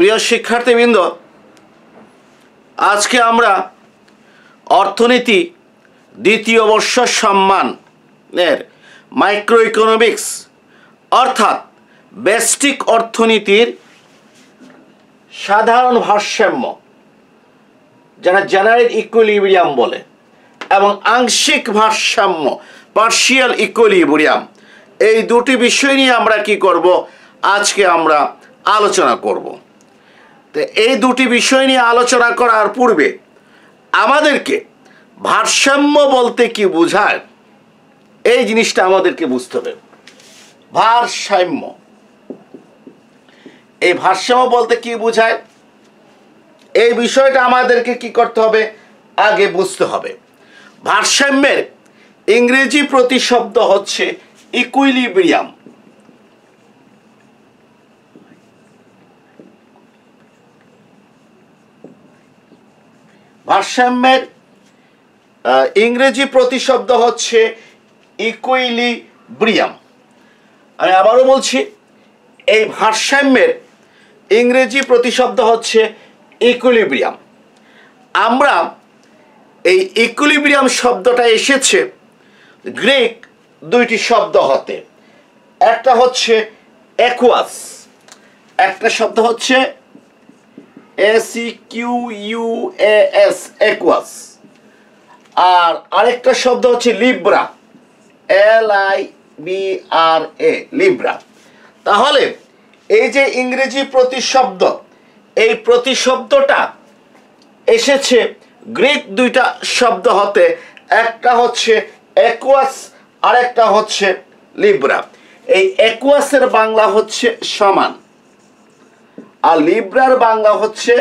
প্রিয় শিক্ষার্থীবৃন্দ, আজকে আমরা অর্থনীতি দ্বিতীয় বর্ষ সম্মানের মাইক্রো ইকোনমিক্স অর্থাৎ ব্যষ্টিক অর্থনীতির সাধারণ ভারসাম্য, যারা জেনারেল ইকুইলিব্রিয়াম বলে, এবং আংশিক ভারসাম্য পার্শিয়াল ইকুইলিব্রিয়াম, এই দুটি বিষয় নিয়ে আমরা কি করব, আজকে আমরা আলোচনা করব। তো এই দুটি বিষয় নিয়ে আলোচনা করার পূর্বে আমাদেরকে ভারসাম্য বলতে কি বোঝায় এই জিনিসটা আমাদেরকে বুঝতে হবে। ভারসাম্য, এই ভারসাম্য বলতে কি বোঝায় এই বিষয়টা আমাদেরকে কি করতে হবে, আগে বুঝতে হবে। ভারসাম্যের ইংরেজি প্রতিশব্দ হচ্ছে ইকুইলিব্রিয়াম। ভারসাম্যের ইংরেজি প্রতিশব্দ হচ্ছে ইকুইলিব্রিয়াম। আমি আবারও বলছি, এই ভারসাম্যের ইংরেজি প্রতিশব্দ হচ্ছে ইকুইলিব্রিয়াম। আমরা এই ইকুইলিব্রিয়াম শব্দটা এসেছে গ্রিক দুইটি শব্দ হতে। একটা হচ্ছে অ্যাকুয়াস, একটা শব্দ হচ্ছে ACQUAS অ্যাকুয়াস, আর আরেকটা শব্দ হচ্ছে লিব্রা, LIBRA লিব্রা। তাহলে এই যে ইংরেজি প্রতিশব্দ, এই প্রতিশব্দটা এসেছে গ্রিক দুইটা শব্দ হতে। একটা হচ্ছে অ্যাকুয়াস, আর একটা হচ্ছে লিব্রা। এই অ্যাকুয়াসের বাংলা হচ্ছে সমান, আর লিব্রার বাংলা হচ্ছে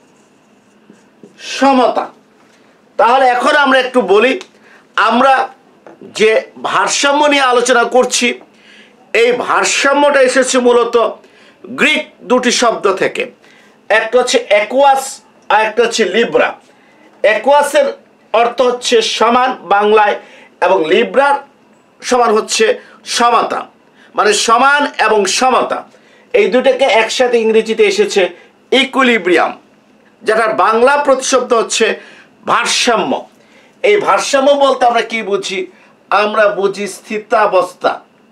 সমতা। তাহলে এখন আমরা একটু বলি, আমরা যে ভারসাম্য নিয়ে আলোচনা করছি, এই ভারসাম্যটা এসেছে মূলত গ্রিক দুটি শব্দ থেকে। একটা হচ্ছে অ্যাকুয়াস, আর একটা হচ্ছে লিব্রা। অ্যাকুয়াসের অর্থ হচ্ছে সমান বাংলায়, এবং লিব্রার সমান হচ্ছে সমতা, মানে সমান এবং সমতা। এই দুটাকে একসাথে ইংরেজিতে এসেছে ইকুইলিব্রিয়াম, যেটার বাংলা প্রতিশব্দ হচ্ছে ভারসাম্য। এই ভারসাম্য বলতে আমরা কি বুঝি? আমরা বুঝি স্থিতাবস্থা।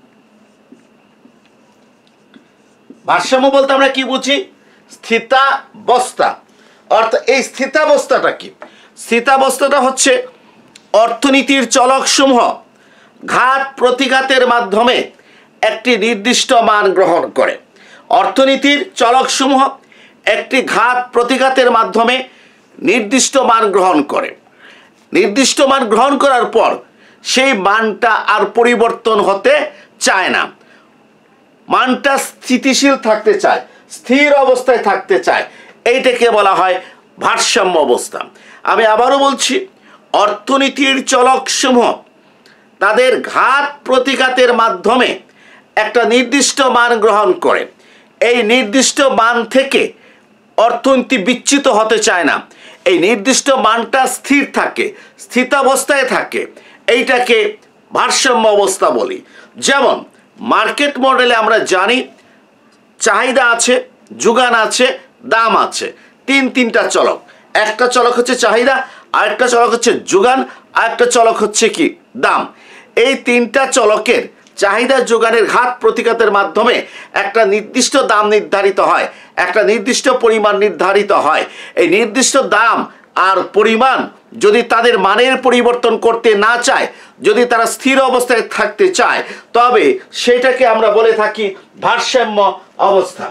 ভারসাম্য বলতে আমরা কি বুঝি? স্থিতাবস্থা। অর্থাৎ এই স্থিতাবস্থাটা কি? স্থিতাবস্থাটা হচ্ছে অর্থনীতির চলকসমূহ ঘাত প্রতিঘাতের মাধ্যমে একটি নির্দিষ্ট মান গ্রহণ করে। অর্থনীতির চলকসমূহ একটি ঘাত প্রতিঘাতের মাধ্যমে নির্দিষ্ট মান গ্রহণ করে। নির্দিষ্ট মান গ্রহণ করার পর সেই মানটা আর পরিবর্তন হতে চায় না, মানটা স্থিতিশীল থাকতে চায়, স্থির অবস্থায় থাকতে চায়। এইটাকে বলা হয় ভারসাম্য অবস্থা। আমি আবারও বলছি, অর্থনীতির চলকসমূহ তাদের ঘাত প্রতিঘাতের মাধ্যমে একটা নির্দিষ্ট মান গ্রহণ করে। এই নির্দিষ্ট মান থেকে অর্থনীতি বিচ্যুত হতে চায় না, এই নির্দিষ্ট মানটা স্থির থাকে, স্থিতাবস্থায় থাকে। এইটাকে ভারসাম্য অবস্থা বলি। যেমন মার্কেট মডেলে আমরা জানি চাহিদা আছে, যোগান আছে, দাম আছে, তিনটা চলক। একটা চলক হচ্ছে চাহিদা, আরেকটা চলক হচ্ছে যোগান, আরেকটা চলক হচ্ছে কি দাম। এই তিনটা চলকের চাহিদা যোগানের ঘাত প্রতিঘাতের মাধ্যমে একটা নির্দিষ্ট দাম নির্ধারিত হয়, একটা নির্দিষ্ট পরিমাণ নির্ধারিত হয়। এই নির্দিষ্ট দাম আর পরিমাণ যদি তাদের মানের পরিবর্তন করতে না চায়, যদি তারা স্থির অবস্থায় থাকতে চায়, তবে সেটাকে আমরা বলে থাকি ভারসাম্য অবস্থা।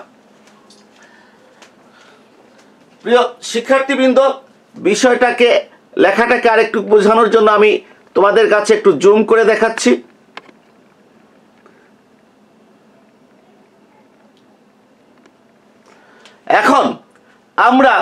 প্রিয় শিক্ষার্থীবৃন্দ, বিষয়টাকে, লেখাটাকে আরেকটু বোঝানোর জন্য আমি তোমাদের কাছে একটু জুম করে দেখাচ্ছি। এখন আমরা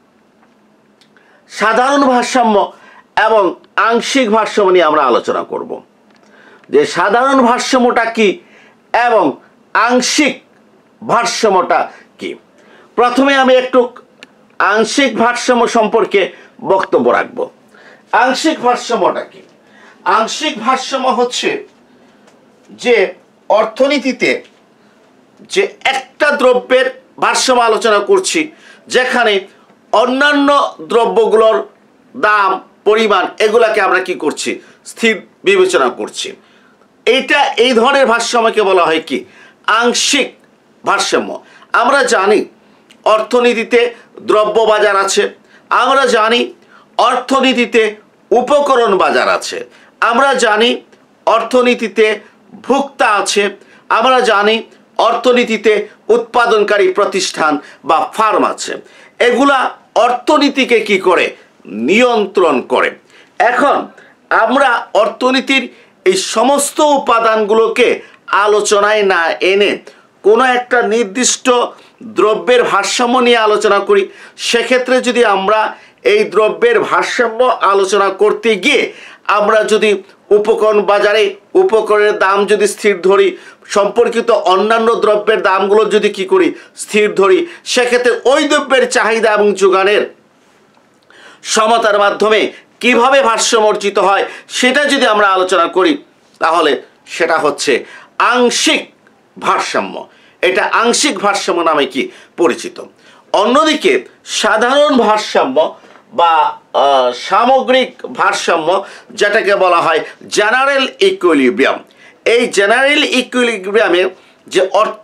সাধারণ ভারসাম্য এবং আংশিক ভারসাম্য নিয়ে আমরা আলোচনা করব, যে সাধারণ ভারসাম্যটা কি এবং আংশিক ভারসাম্যটা কি। প্রথমে আমি একটু আংশিক ভারসাম্য সম্পর্কে বক্তব্য রাখব। আংশিক ভারসাম্যটা কি? আংশিক ভারসাম্য হচ্ছে যে অর্থনীতিতে যে একটা দ্রব্যের ভারসাম্য আলোচনা করছি, যেখানে অন্যান্য দ্রব্যগুলোর দাম, পরিমাণ এগুলাকে আমরা কি করছি, স্থির বিবেচনা করছি। এই ধরনের ভারসাম্যকে বলা হয় কি, আংশিক ভারসাম্য। আমরা জানি অর্থনীতিতে দ্রব্য বাজার আছে, আমরা জানি অর্থনীতিতে উপকরণ বাজার আছে, আমরা জানি অর্থনীতিতে ভোক্তা আছে, আমরা জানি অর্থনীতিতে উৎপাদনকারী প্রতিষ্ঠান বা ফার্ম আছে। এগুলা অর্থনীতিকে কি করে, নিয়ন্ত্রণ করে। এখন আমরা অর্থনীতির এই সমস্ত উপাদানগুলোকে আলোচনায় না এনে কোনো একটা নির্দিষ্ট দ্রব্যের ভারসাম্য নিয়ে আলোচনা করি, সেক্ষেত্রে যদি আমরা এই দ্রব্যের ভারসাম্য আলোচনা করতে গিয়ে আমরা যদি উপকরণ বাজারে উপকরণের দাম যদি স্থির ধরি, সম্পর্কিত অন্যান্য দ্রব্যের দামগুলো যদি কি করি, স্থির ধরি, সেক্ষেত্রে ওই দ্রব্যের চাহিদা এবং যোগানের সমতার মাধ্যমে কিভাবে ভারসাম্য অর্জিত হয় সেটা যদি আমরা আলোচনা করি, তাহলে সেটা হচ্ছে আংশিক ভারসাম্য। এটা আংশিক ভারসাম্য নামে কি পরিচিত। অন্যদিকে সাধারণ ভারসাম্য বা সামগ্রিক ভারসাম্য, যেটাকে বলা হয় জেনারেল ইকুইলিব্রিয়াম, এই জেনারেল ইকুইলিব্রিয়ামে যে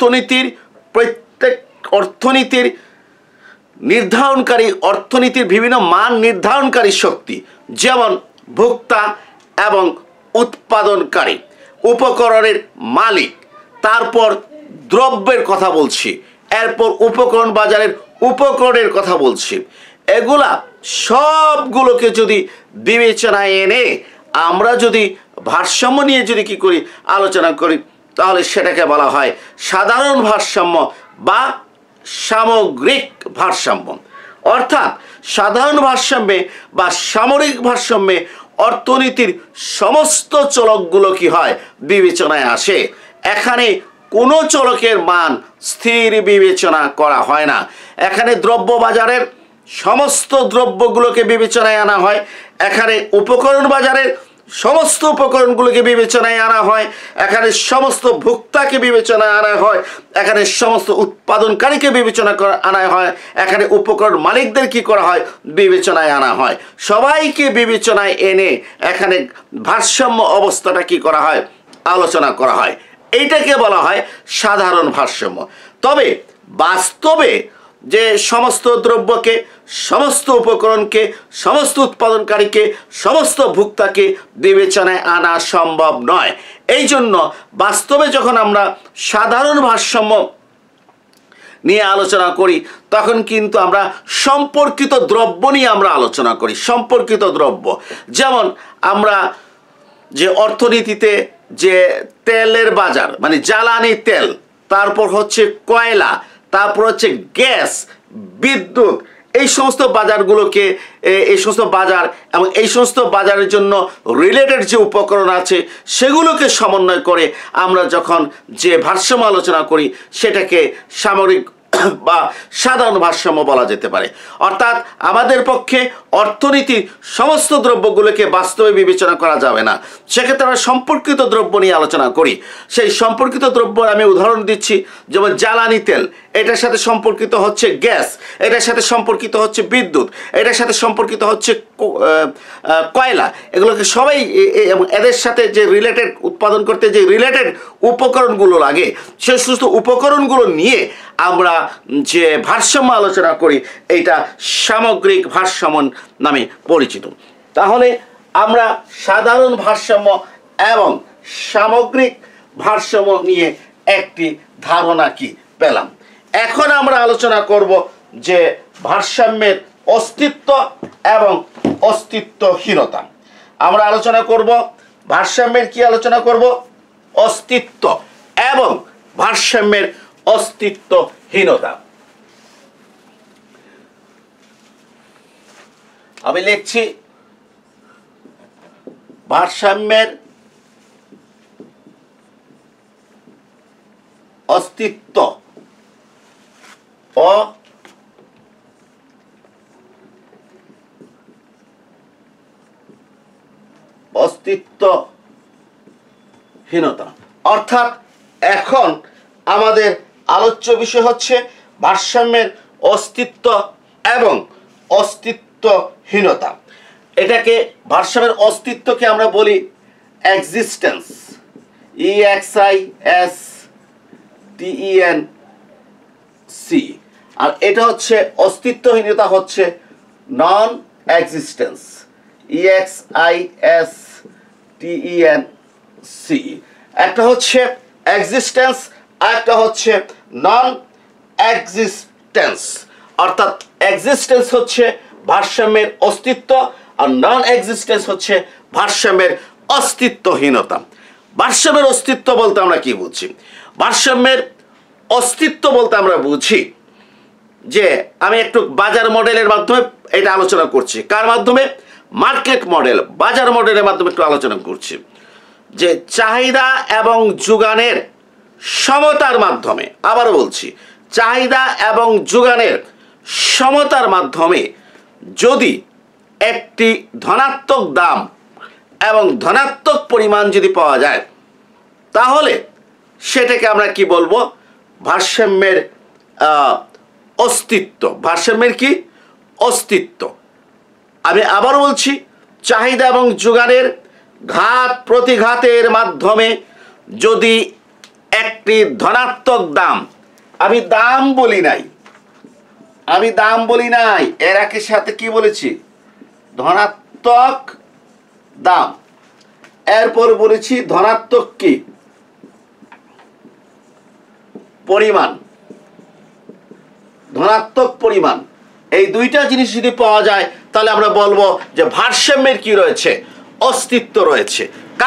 অর্থনীতির নির্ধারণকারী, অর্থনীতির বিভিন্ন মান নির্ধারণকারী শক্তি, যেমন ভোক্তা এবং উৎপাদনকারী, উপকরণের মালিক, তারপর দ্রব্যের কথা বলছি, এরপর উপকরণ বাজারের উপকরণের কথা বলছি, এগুলা সবগুলোকে যদি বিবেচনায় এনে আমরা যদি ভারসাম্য নিয়ে যদি কি করি, আলোচনা করি, তাহলে সেটাকে বলা হয় সাধারণ ভারসাম্য বা সামগ্রিক ভারসাম্য। অর্থাৎ সাধারণ ভারসাম্যে বা সামরিক ভারসাম্যে অর্থনীতির সমস্ত চলকগুলো কি হয়, বিবেচনায় আসে। এখানে কোনো চলকের মান স্থির বিবেচনা করা হয় না। এখানে দ্রব্য বাজারের সমস্ত দ্রব্যগুলোকে বিবেচনায় আনা হয়, এখানে উপকরণ বাজারের সমস্ত উপকরণগুলোকে বিবেচনায় আনা হয়, এখানে সমস্ত ভোক্তাকে বিবেচনায় আনা হয়, এখানে সমস্ত উৎপাদনকারীকে বিবেচনা আনা হয়, এখানে উপকরণ মালিকদের কি করা হয়, বিবেচনায় আনা হয়। সবাইকে বিবেচনায় এনে এখানে ভারসাম্য অবস্থাটা কি করা হয়, আলোচনা করা হয়। এইটাকে বলা হয় সাধারণ ভারসাম্য। তবে বাস্তবে যে সমস্ত দ্রব্যকে, সমস্ত উপকরণকে, সমস্ত উৎপাদনকারীকে, সমস্ত ভোক্তাকে বিবেচনায় আনা সম্ভব নয়। এই জন্য বাস্তবে যখন আমরা সাধারণ ভারসাম্য নিয়ে আলোচনা করি, তখন কিন্তু আমরা সম্পর্কিত দ্রব্য নিয়ে আমরা আলোচনা করি। সম্পর্কিত দ্রব্য, যেমন আমরা যে অর্থনীতিতে যে তেলের বাজার, মানে জ্বালানি তেল, তারপর হচ্ছে কয়লা, তারপর হচ্ছে গ্যাস, বিদ্যুৎ, এই সমস্ত বাজারগুলোকে, এই সমস্ত বাজার এবং এই সমস্ত বাজারের জন্য রিলেটেড যে উপকরণ আছে সেগুলোকে সমন্বয় করে আমরা যখন যে ভারসাম্য আলোচনা করি, সেটাকে সামরিক বা সাধারণ ভারসাম্য বলা যেতে পারে। অর্থাৎ আমাদের পক্ষে অর্থনীতির সমস্ত দ্রব্যগুলোকে বাস্তবে বিবেচনা করা যাবে না, সেক্ষেত্রে আমরা সম্পর্কিত দ্রব্য নিয়ে আলোচনা করি। সেই সম্পর্কিত দ্রব্য আমি উদাহরণ দিচ্ছি, যেমন জ্বালানি তেল, এটার সাথে সম্পর্কিত হচ্ছে গ্যাস, এটার সাথে সম্পর্কিত হচ্ছে বিদ্যুৎ, এটার সাথে সম্পর্কিত হচ্ছে কয়লা। এগুলোকে সবাই এবং এদের সাথে যে রিলেটেড, উৎপাদন করতে যে রিলেটেড উপকরণগুলো লাগে, সে সমস্ত উপকরণগুলো নিয়ে আমরা যে ভারসাম্য আলোচনা করি, এইটা সামগ্রিক ভারসাম্য নামে পরিচিত। তাহলে আমরা সাধারণ ভারসাম্য এবং সামগ্রিক ভারসাম্য নিয়ে একটি ধারণা কি পেলাম। এখন আমরা আলোচনা করব যে ভারসাম্যের অস্তিত্ব এবং অস্তিত্বহীনতা। আমরা আলোচনা করব ভারসাম্যের কি আলোচনা করব, অস্তিত্ব এবং ভারসাম্যের অস্তিত্বহীনতা। আমি লিখছি ভারসাম্যের অস্তিত্ব ও অস্তিত্বহীনতা। অর্থাৎ এখন আমাদের আলোচ্য বিষয় হচ্ছে ভারসাম্যের অস্তিত্ব এবং অস্তিত্বহীনতা। এটাকে ভারসাম্যের অস্তিত্বকে আমরা বলি এক্সিস্টেন্স, EXISTENC, আর এটা হচ্ছে অস্তিত্বহীনতা হচ্ছে নন এক্সিস্টেন্স, EXISTENC। একটা হচ্ছে এক্সিস্টেন্স, একটা হচ্ছে নন এক্সিস্টেন্স। অর্থাৎ এক্সিস্টেন্স হচ্ছে ভারসাম্যের অস্তিত্ব আর নন এক্সিস্টেন্স হচ্ছে ভারসাম্যের অস্তিত্বহীনতা। ভারসাম্যের অস্তিত্ব বলতে আমরা কি বুঝি? ভারসাম্যের অস্তিত্ব বলতে আমরা বুঝি যে আমি একটু বাজার মডেলের মাধ্যমে এটা আলোচনা করছি। কার মাধ্যমে? মার্কেট মডেল, বাজার মডেলের মাধ্যমে একটু আলোচনা করছি যে চাহিদা এবং যোগানের সমতার মাধ্যমে, আবারও বলছি, চাহিদা এবং যোগানের সমতার মাধ্যমে যদি একটি ধনাত্মক দাম এবং ধনাত্মক পরিমাণ যদি পাওয়া যায় তাহলে সেটাকে আমরা কি বলবো? ভারসাম্যের অস্তিত্ব। ভারসাম্যের কি? অস্তিত্ব। আমি আবার বলছি, চাহিদা এবং যোগানের ঘাত প্রতিঘাতের মাধ্যমে যদি একটি ধনাত্মক দাম, আমি দাম বলি নাই, এর একের সাথে কি বলেছি? ধনাত্মক দাম। এরপর বলেছি ধনাত্মক কি? পরিমাণ, ধনাত্মক পরিমাণ। এই দুইটা জিনিস যদি পাওয়া যায় তাহলে আমরা বলবো যে ভারসাম্যের কি রয়েছে? অস্তিত্ব রয়েছে।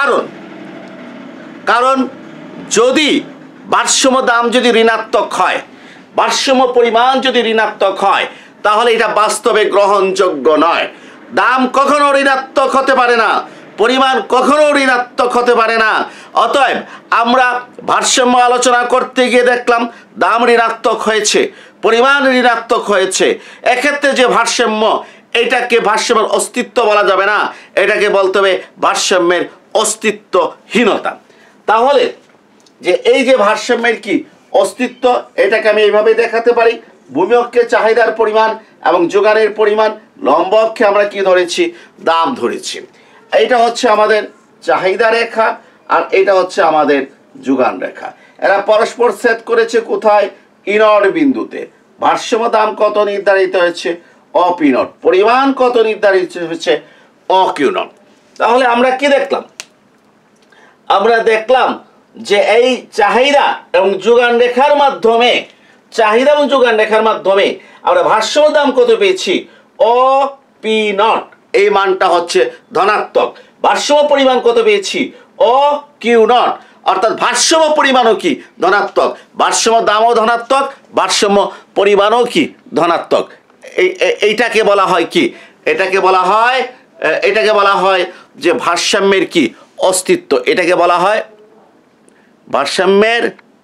কারণ যদি ভারসাম্য দাম যদি ঋণাত্মক হয়, ভারসাম্য পরিমাণ যদি ঋণাত্মক হয় তাহলে এটা বাস্তবে গ্রহণযোগ্য নয়। দাম কখনো ঋণাত্মক হতে পারে না, পরিমাণ কখনো ঋণাত্মক হতে পারে না। অতএব আমরা ভারসাম্য আলোচনা করতে গিয়ে দেখলাম দাম ঋণাত্মক হয়েছে, পরিমাণ ঋণাত্মক হয়েছে। এক্ষেত্রে যে ভারসাম্য, এটাকে ভারসাম্যের অস্তিত্ব বলা যাবে না, এটাকে বলতে হবে ভারসাম্যের অস্তিত্বহীনতা। তাহলে যে এই যে ভারসাম্যের কি অস্তিত্ব, এটাকে আমি এইভাবে দেখাতে পারি। ভূমি অক্ষে চাহিদার পরিমাণ এবং যোগানের পরিমাণ, লম্ব অক্ষে আমরা কি ধরেছি? দাম ধরেছি। এইটা হচ্ছে আমাদের চাহিদা রেখা আর এটা হচ্ছে আমাদের যোগান রেখা। এরা পরস্পর ছেদ করেছে কোথায়? ইনট বিন্দুতে। ভারসাম্য দাম কত নির্ধারিত হয়েছে? OP nought. পরিমাণ কত নির্ধারিত হয়েছে? OQ nought. তাহলে আমরা কি দেখলাম? আমরা দেখলাম যে এই চাহিদা এবং যোগান রেখার মাধ্যমে, চাহিদা এবং যোগান রেখার মাধ্যমে আমরা ভারসাম্য দাম কত পেয়েছি? OP nought. এই মানটা হচ্ছে ধনাত্মক। ভারসাম্য পরিমাণ কত পেয়েছি? OQ nought. অর্থাৎ ভারসাম্য পরিমাণও কি? ধনাত্মক। ভারসাম্য দামও ধনাত্মক, ভারসাম্য পরিমাণও কি? ধনাত্মক। এইটাকে বলা হয় কি? এটাকে বলা হয় যে ভারসাম্যের কি অস্তিত্ব। এটাকে বলা হয় ভারসাম্যের,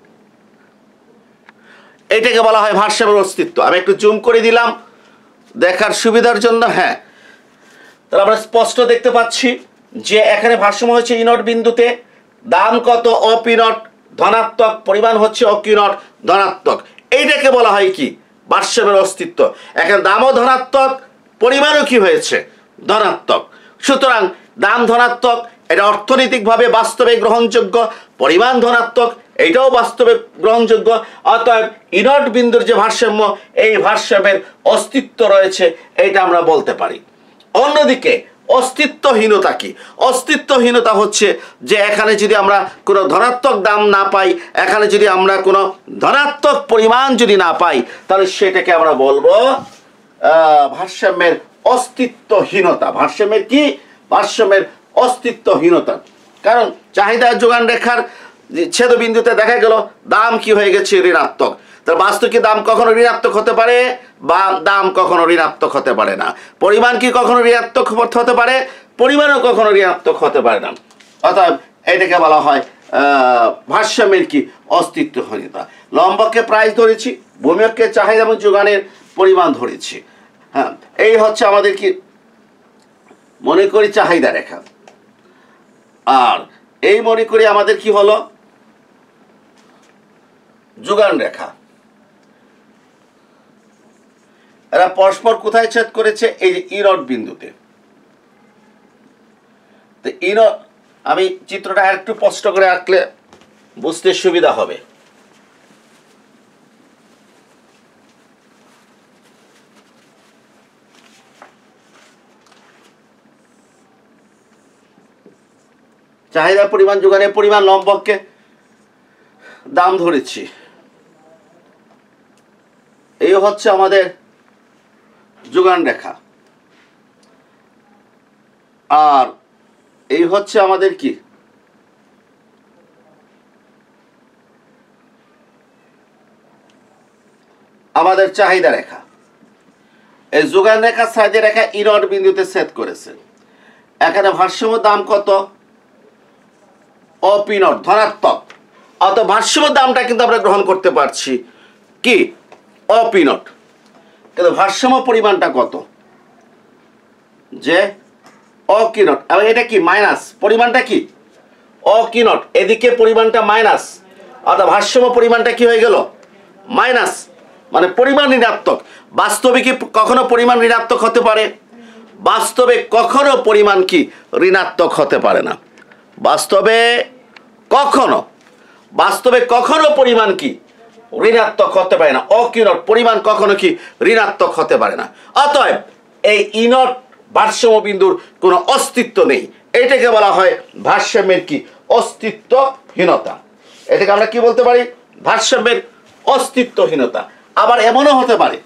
এটাকে বলা হয় ভারসাম্যের অস্তিত্ব। আমি একটু জুম করে দিলাম দেখার সুবিধার জন্য। হ্যাঁ, তাহলে আমরা স্পষ্ট দেখতে পাচ্ছি যে এখানে ভারসাম্য হচ্ছে ইনট বিন্দুতে, দাম কত? অপি নট ধনাত্মক, পরিমাণ হচ্ছে অকিউ নট ধনাত্মক। এইটাকে বলা হয় কি? ভারসাম্যের অস্তিত্ব। এখানে দামও ধনাত্মক, পরিমাণও কি হয়েছে? ধনাত্মক। সুতরাং দাম ধনাত্মক, এটা অর্থনৈতিকভাবে বাস্তবে গ্রহণযোগ্য। পরিমাণ ধনাত্মক, এটাও বাস্তবে গ্রহণযোগ্য। অতএব ইনট বিন্দুর যে ভারসাম্য, এই ভারসাম্যের অস্তিত্ব রয়েছে, এটা আমরা বলতে পারি। অন্যদিকে অস্তিত্বহীনতা কি? অস্তিত্বহীনতা হচ্ছে যে এখানে যদি আমরা কোনো ধনাত্মক দাম না পাই, এখানে যদি আমরা কোনো ধনাত্মক পরিমাণ যদি না পাই, তাহলে সেটাকে আমরা বলবো ভারসাম্যের অস্তিত্বহীনতা। ভারসাম্যের কি? ভারসাম্যের অস্তিত্বহীনতা। কারণ চাহিদা যোগান রেখার ছেদবিন্দুতে দেখা গেল দাম কি হয়ে গেছে? ঋণাত্মক। তার বাস্তবিক দাম কখনো ঋণাত্মক হতে পারে বা দাম কখনো ঋণাত্মক হতে পারে না। পরিমাণ কি কখনো ঋণাত্মক হতে পারে, পরিমাণও কখনো ঋণাত্মক হতে পারে না। অতএব এটাকে বলা হয় ভারসাম্যের কি অস্তিত্বহীনতা। লম্বকে প্রাইস ধরেছি, ভূমিকে চাহিদা এবং যোগানের পরিমাণ ধরেছি। হ্যাঁ, এই হচ্ছে আমাদের কি মনে করি চাহিদা রেখা, আর এই মনে করি আমাদের কি হলো যোগান রেখা। এরা পরস্পর কোথায় ছেদ করেছে? এই যে ই নট বিন্দুতে। তো ই নট, আমি চিত্রটা আরেকটু স্পষ্ট করে আঁকলে বুঝতে সুবিধা হবে। চাহিদার পরিমাণ, যোগানের পরিমাণ, লম্বককে দাম ধরেছি। এই হচ্ছে আমাদের যোগান রেখা, আর এই হচ্ছে আমাদের কি আমাদের চাহিদা রেখা। এই যোগান রেখা চাহিদা রেখা ই নট বিন্দুতে ছেদ করেছে। এখানে ভারসাম্য দাম কত? অপি নট ধনাত্মক, অত ভারসাম্য দামটা কিন্তু আমরা গ্রহণ করতে পারছি কি অপি নট, কিন্তু ভারসাম্য পরিমাণটা কত? যে অকি নট, এবং এটা কি মাইনাস, পরিমাণটা কি অকি নট, এদিকে পরিমাণটা মাইনাস, অর্থাৎ ভারসাম্য পরিমাণটা কি হয়ে গেল? মাইনাস, মানে পরিমাণ ঋণাত্মক। বাস্তবে কি কখনো পরিমাণ ঋণাত্মক হতে পারে? বাস্তবে কখনো পরিমাণ কি ঋণাত্মক হতে পারে না। বাস্তবে কখনো পরিমাণ কি ঋণাত্মক হতে পারে না। অকি নট পরিমাণ কখনো কি ঋণাত্মক হতে পারে না। অতএব এই ই নট ভারসাম্য বিন্দুর কোনো অস্তিত্ব নেই। এটাকে বলা হয় ভারসাম্যের কি অস্তিত্বহীনতা। এটাকে আমরা কি বলতে পারি? ভারসাম্যের অস্তিত্বহীনতা। আবার এমনও হতে পারে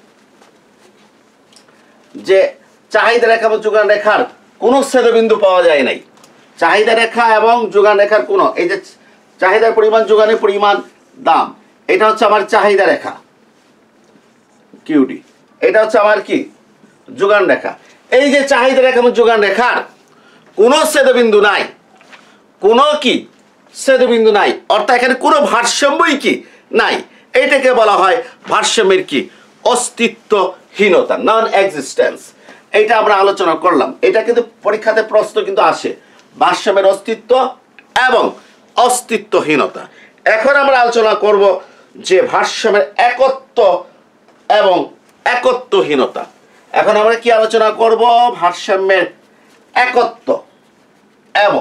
যে চাহিদা রেখা এবং যোগান রেখার কোনো ছেদবিন্দু পাওয়া যায় নাই। চাহিদা রেখা এবং যোগান রেখার কোনো, এই যে চাহিদার পরিমাণ, যোগানের পরিমাণ, দাম, এটা হচ্ছে আমার চাহিদা রেখা কিউডি, এটা হচ্ছে আমার কি যোগান রেখা। এই যে চাহিদা রেখা এবং যোগান রেখার কোনো ছেদবিন্দু নাই, কোনো কি ছেদবিন্দু নাই, অর্থাৎ এখানে কোনো ভারসাম্যই কি নাই। এইটাকে বলা হয় ভারসাম্যের কি অস্তিত্বহীনতা, নন এক্সিস্টেন্স। এটা আমরা আলোচনা করলাম। এটা কিন্তু পরীক্ষাতে প্রশ্ন কিন্তু আসে, ভারসাম্যের অস্তিত্ব এবং অস্তিত্বহীনতা। এখন আমরা আলোচনা করব যে ভারসাম্যের একত্ব এবং একত্বহীনতা। এখন আমরা কি আলোচনা করব? ভারসাম্যের একত্ব এবং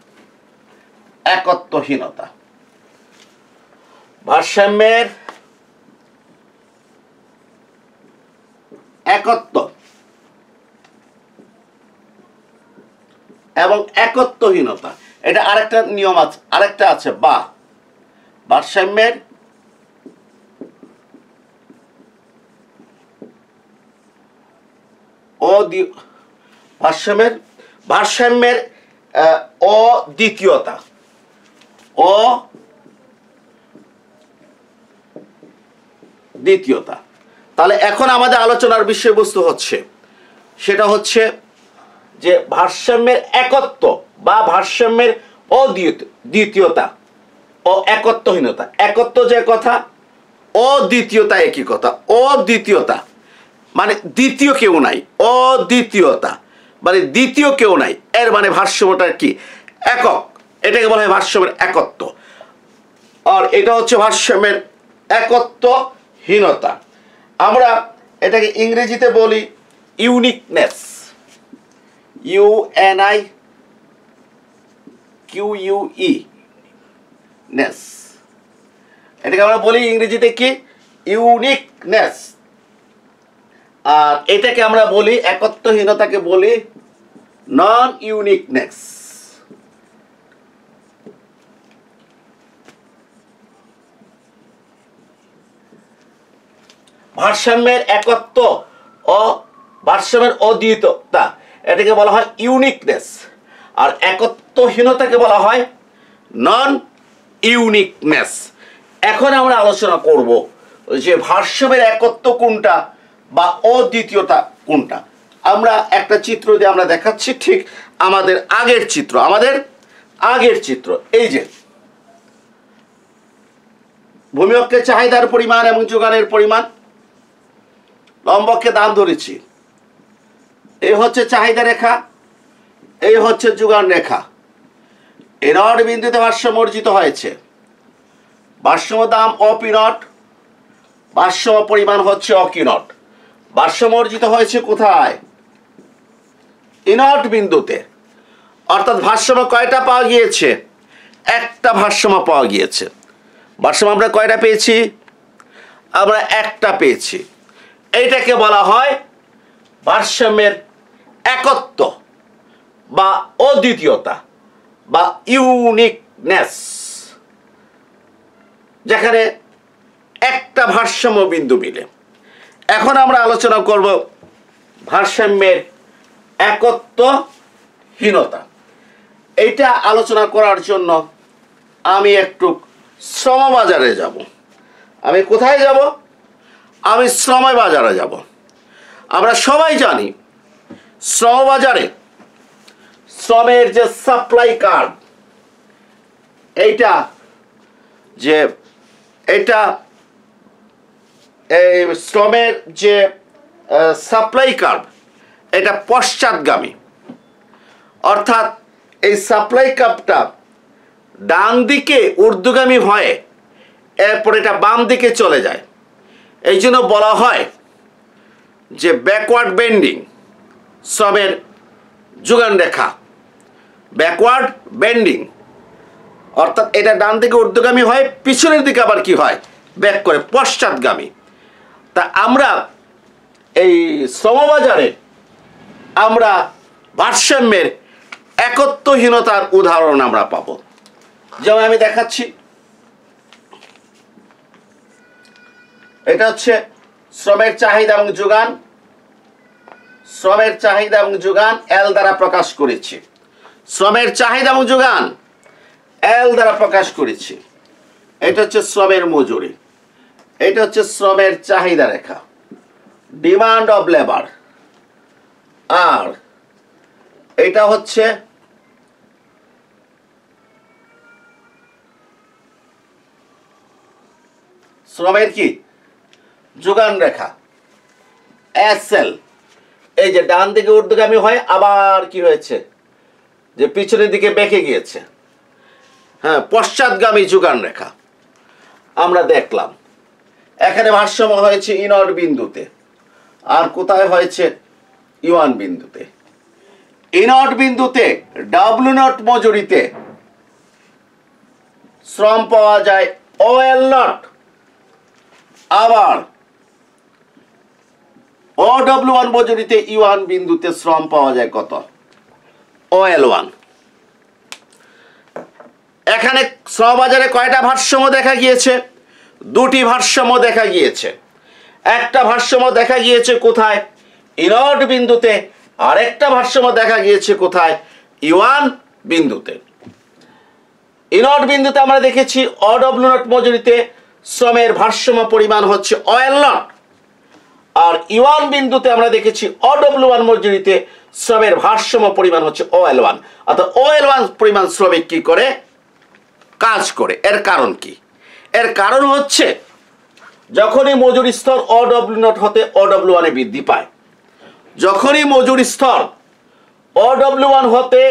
একত্বহীনতা। ভারসাম্যের একত্ব এবং একত্বহীনতা, এটা আরেকটা নিয়ম আছে, আরেকটা আছে বা ভারসাম্যের ভারসাম্যের অদ্বিতীয়তা। দ্বিতীয়তা। তাহলে এখন আমাদের আলোচনার বিষয়বস্তু হচ্ছে, সেটা হচ্ছে যে ভারসাম্যের একত্ব বা ভারসাম্যের অদ্বিতীয়তা ও একত্বহীনতা। একত্ব যে কথা, অদ্বিতীয়তা একই কথা। অদ্বিতীয়তা মানে দ্বিতীয় কেউ নাই, অদ্বিতীয়তা মানে দ্বিতীয় কেউ নাই, এর মানে ভারসাম্যটা কি একক। এটাকে বলা হয় ভারসাম্যের একত্ব, আর এটা হচ্ছে ভারসাম্যের একত্বহীনতা। আমরা এটাকে ইংরেজিতে বলি ইউনিকনেস, UNIQUE নেস। এটাকে আমরা বলি ইংরেজিতে কি ইউনিকনেস, আর এটাকে আমরা বলি একত্বহীনতাকে বলি নন ইউনিকনেস। ভারসাম্যের একত্ব ও ভারসাম্যের অদ্বিতীয়তা, এটাকে বলা হয় ইউনিকনেস, আর একত্বহীনতাকে বলা হয় নন ইউনিকনেস। এখন আমরা আলোচনা করব যে ভারসাম্যের একত্ব কোনটা বা অদ্বিতীয়তা কোনটা। আমরা একটা চিত্র দিয়ে আমরা দেখাচ্ছি, ঠিক আমাদের আগের চিত্র। এই যে ভূমিককে চাহিদার পরিমাণ এবং যোগানের পরিমাণ, লম্বককে দাম ধরেছি। এই হচ্ছে চাহিদা রেখা, এই হচ্ছে যোগান রেখা। এ নট বিন্দুতে ভারসাম্য অর্জিত হয়েছে। ভারসাম্য দাম অপি নট, ভারসাম্য পরিমাণ হচ্ছে অকি নট। ভারসাম্য অর্জিত হয়েছে কোথায়? ইনট বিন্দুতে। অর্থাৎ ভারসাম্য কয়টা পাওয়া গিয়েছে? একটা ভারসাম্য পাওয়া গিয়েছে। ভারসাম্য আমরা কয়টা পেয়েছি? আমরা একটা পেয়েছি। এইটাকে বলা হয় ভারসাম্যের একত্ব বা অদ্বিতীয়তা বা ইউনিকনেস, যেখানে একটা ভারসাম্য বিন্দু মিলে। এখন আমরা আলোচনা করব ভারসাম্যের একত্বহীনতা। এইটা আলোচনা করার জন্য আমি একটু শ্রমবাজারে যাব। আমি কোথায় যাব? আমি শ্রমবাজারে যাব। আমরা সবাই জানি শ্রমবাজারে শ্রমের যে সাপ্লাই কার্ভ, এইটা যে এটা এই শ্রমের যে সাপ্লাই কার্ভ, এটা পশ্চাৎগামী। অর্থাৎ এই সাপ্লাই কার্ভটা ডান দিকে ঊর্ধ্বগামী হয়ে এরপর এটা বাম দিকে চলে যায়। এই জন্য বলা হয় যে ব্যাকওয়ার্ড বেন্ডিং শ্রমের যোগান রেখা, ব্যাকওয়ার্ড বেন্ডিং। অর্থাৎ এটা ডান দিকে ঊর্ধ্বগামী হয়, পিছনের দিকে আবার কি হয়? ব্যাক করে, পশ্চাৎগামী। তা আমরা এই শ্রমবাজারে আমরা ভারসাম্যের একত্বহীনতার উদাহরণ আমরা পাবো। যেমন আমি দেখাচ্ছি, এটা হচ্ছে শ্রমের চাহিদা এবং যোগান। শ্রমের চাহিদা এবং যোগান এল দ্বারা প্রকাশ করেছি। শ্রমের চাহিদা এবং যোগান এল দ্বারা প্রকাশ করেছি। এটা হচ্ছে শ্রমের মজুরি, এটা হচ্ছে শ্রমের চাহিদা রেখা, ডিমান্ড অফ লেবার। আর এটা হচ্ছে শ্রমের কি? যোগান রেখা, এসএল। এই যে ডান দিকে ঊর্ধ্বগামী হয়, আবার কি হয়েছে? যে পিছনের দিকে বেঁকে গিয়েছে। হ্যাঁ, পশ্চাৎগামী যোগান রেখা আমরা দেখলাম। এখানে ভারসাম্য হয়েছে ইনট বিন্দুতে, আর কোথায় হয়েছে? ইউয়ান বিন্দুতে। ইনট বিন্দুতে ডাব্লিউ নট মজুরিতে শ্রম পাওয়া যায় ওএল নট, আবার OW1 মজুরিতে ইউয়ান বিন্দুতে শ্রম পাওয়া যায় কত? OL1। এখানে শ্রমবাজারে কয়টা ভারসাম্য দেখা গিয়েছে? দুটি ভারসাম্য দেখা গিয়েছে। একটা ভারসাম্য দেখা গিয়েছে কোথায়? ইনট বিন্দুতে। আর একটা ভারসাম্য দেখা গিয়েছে কোথায়? ইউয়ান বিন্দুতে। ইনট বিন্দুতে আমরা দেখেছি OW0 মজুরিতে শ্রমের ভারসাম্য পরিমাণ হচ্ছে OL0, আর ইউয়ান বিন্দুতে আমরা দেখেছি OW1 মজুরিতে শ্রমের ভারসাম্য পরিমাণ হচ্ছে OL1। অর্থাৎ OL1 পরিমাণ শ্রমিক কি করে? কাজ করে। এর কারণ কি? এর কারণ হচ্ছে যখনই মজুরি স্তর OW0 হতে OW1 এ বৃদ্ধি পায়, যখনই মজুরি স্তর OW1 হতে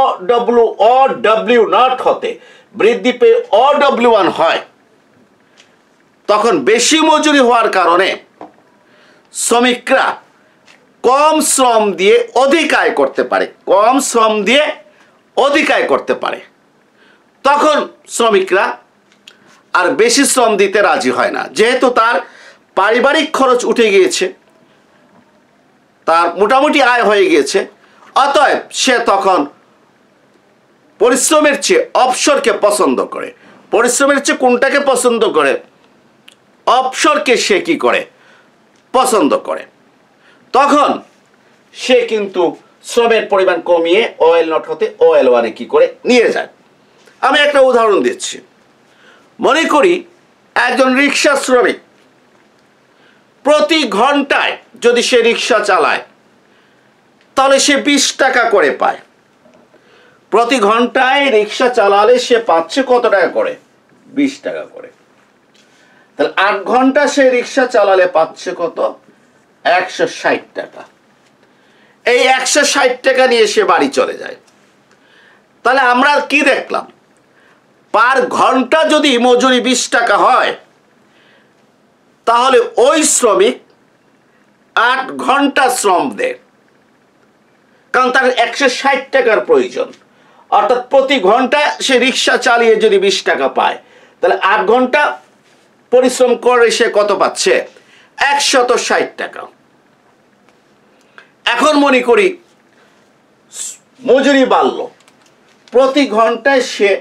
OW0 হতে বৃদ্ধি পেয়ে OW1 হয়, তখন বেশি মজুরি হওয়ার কারণে শ্রমিকরা কম শ্রম দিয়ে অধিক আয় করতে পারে, কম শ্রম দিয়ে অধিক আয় করতে পারে। তখন শ্রমিকরা আর বেশি শ্রম দিতে রাজি হয় না, যেহেতু তার পারিবারিক খরচ উঠে গিয়েছে, তার মোটামুটি আয় হয়ে গিয়েছে। অতএব সে তখন পরিশ্রমের চেয়ে অবসরকে পছন্দ করে। পরিশ্রমের চেয়ে কোনটাকে পছন্দ করে? অবসরকে সে কি করে? পছন্দ করে। তখন সে কিন্তু শ্রমের পরিমাণ কমিয়ে OL0 হতে OL1 এ কি করে নিয়ে যায়। আমি একটা উদাহরণ দিচ্ছি। মনে করি একজন রিক্সা শ্রমিক প্রতি ঘন্টায় যদি সে রিক্সা চালায়, তাহলে সে 20 টাকা করে পায়। প্রতি ঘন্টায় রিক্সা চালালে সে পাচ্ছে কত টাকা করে? 20 টাকা করে। তাহলে 8 ঘন্টা সে রিক্সা চালালে পাচ্ছে কত? 160 টাকা। এই 160 টাকা নিয়ে সে বাড়ি চলে যায়। তাহলে আমরা কি দেখলাম? পার ঘন্টা যদি মজুরি 20 টাকা হয়, তাহলে ওই শ্রমিক 8 ঘন্টা শ্রম দেয়, কারণ তার 160 টাকার প্রয়োজন, অর্থাৎ প্রতি ঘন্টা সে রিক্সা চালিয়ে যদি 20 টাকা পায়, তাহলে 8 ঘন্টা পরিশ্রম করে সে কত পাচ্ছে? 160 টাকা। এখন মনে করি মজুরি বাড়লো, প্রতি ঘন্টায় সে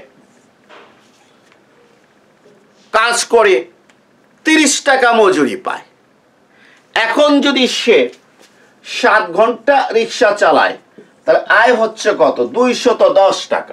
কাজ করে 30 টাকা মজুরি পায়। এখন যদি সে 7 ঘন্টা রিক্সা চালায়, তাহলে আয় হচ্ছে কত? 210 টাকা।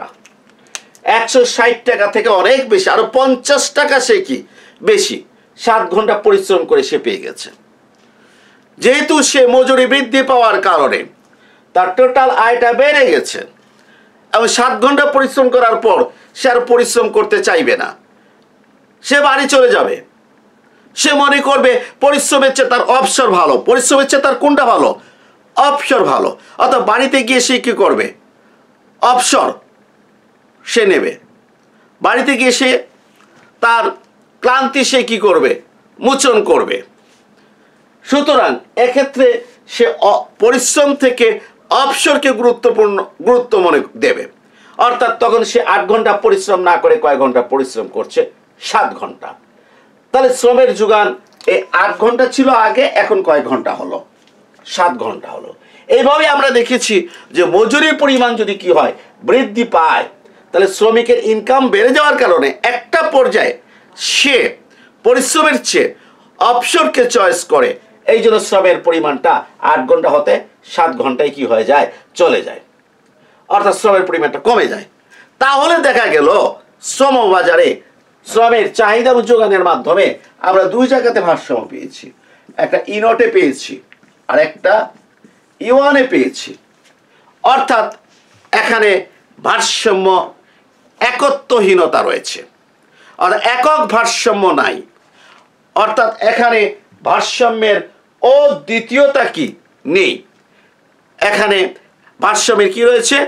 160 টাকা থেকে অনেক বেশি, আরো 50 টাকা সে কি বেশি 7 ঘন্টা পরিশ্রম করে সে পেয়ে গেছে। যেহেতু সে মজুরি বৃদ্ধি পাওয়ার কারণে তার টোটাল আয়টা বেড়ে গেছে, এবং 7 ঘন্টা পরিশ্রম করার পর সে আর পরিশ্রম করতে চাইবে না, সে বাড়ি চলে যাবে। সে মনে করবে পরিশ্রমের চেয়ে তার অবসর ভালো। পরিশ্রমের চেয়ে তার কোনটা ভালো? অবসর ভালো। অর্থাৎ বাড়িতে গিয়ে সে কি করবে? অবসর সে নেবে। বাড়িতে গিয়ে সে তার ক্লান্তি সে কি করবে? মোচন করবে। সুতরাং এক্ষেত্রে সে পরিশ্রম থেকে অবসরকে গুরুত্ব মনে দেবে। অর্থাৎ তখন সে 8 ঘন্টা পরিশ্রম না করে কয় ঘন্টা পরিশ্রম করছে? 7 ঘন্টা। তাহলে শ্রমের যোগান এই 8 ঘন্টা ছিল আগে, এখন কয় ঘন্টা হলো? 7 ঘন্টা হলো। এইভাবে আমরা দেখেছি যে মজুরির পরিমাণ যদি কি হয়? বৃদ্ধি পায়, তাহলে শ্রমিকের ইনকাম বেড়ে যাওয়ার কারণে একটা পর্যায়ে সে পরিশ্রমের চেয়ে অবসরকে চয়েস করে। এই জন্য শ্রমের পরিমাণটা 8 ঘন্টা হতে 7 ঘন্টায় কি হয়ে যায়? চলে যায়। অর্থাৎ শ্রমের পরিমাণটা কমে যায়। তাহলে দেখা গেল শ্রমবাজারে শ্রমের চাহিদা ও যোগানের মাধ্যমে আমরা 2 জায়গাতে ভারসাম্য পেয়েছি। একটা ইনটে পেয়েছি আর একটা ইওয়ানে পেয়েছি। অর্থাৎ এখানে ভারসাম্য একত্বহীনতা রয়েছে, আর একক ভারসাম্য নাই। অর্থাৎ এখানে ভারসাম্যের অদ্বিতীয়তা কি নেই। এখানে ভারসাম্যের কি রয়েছে?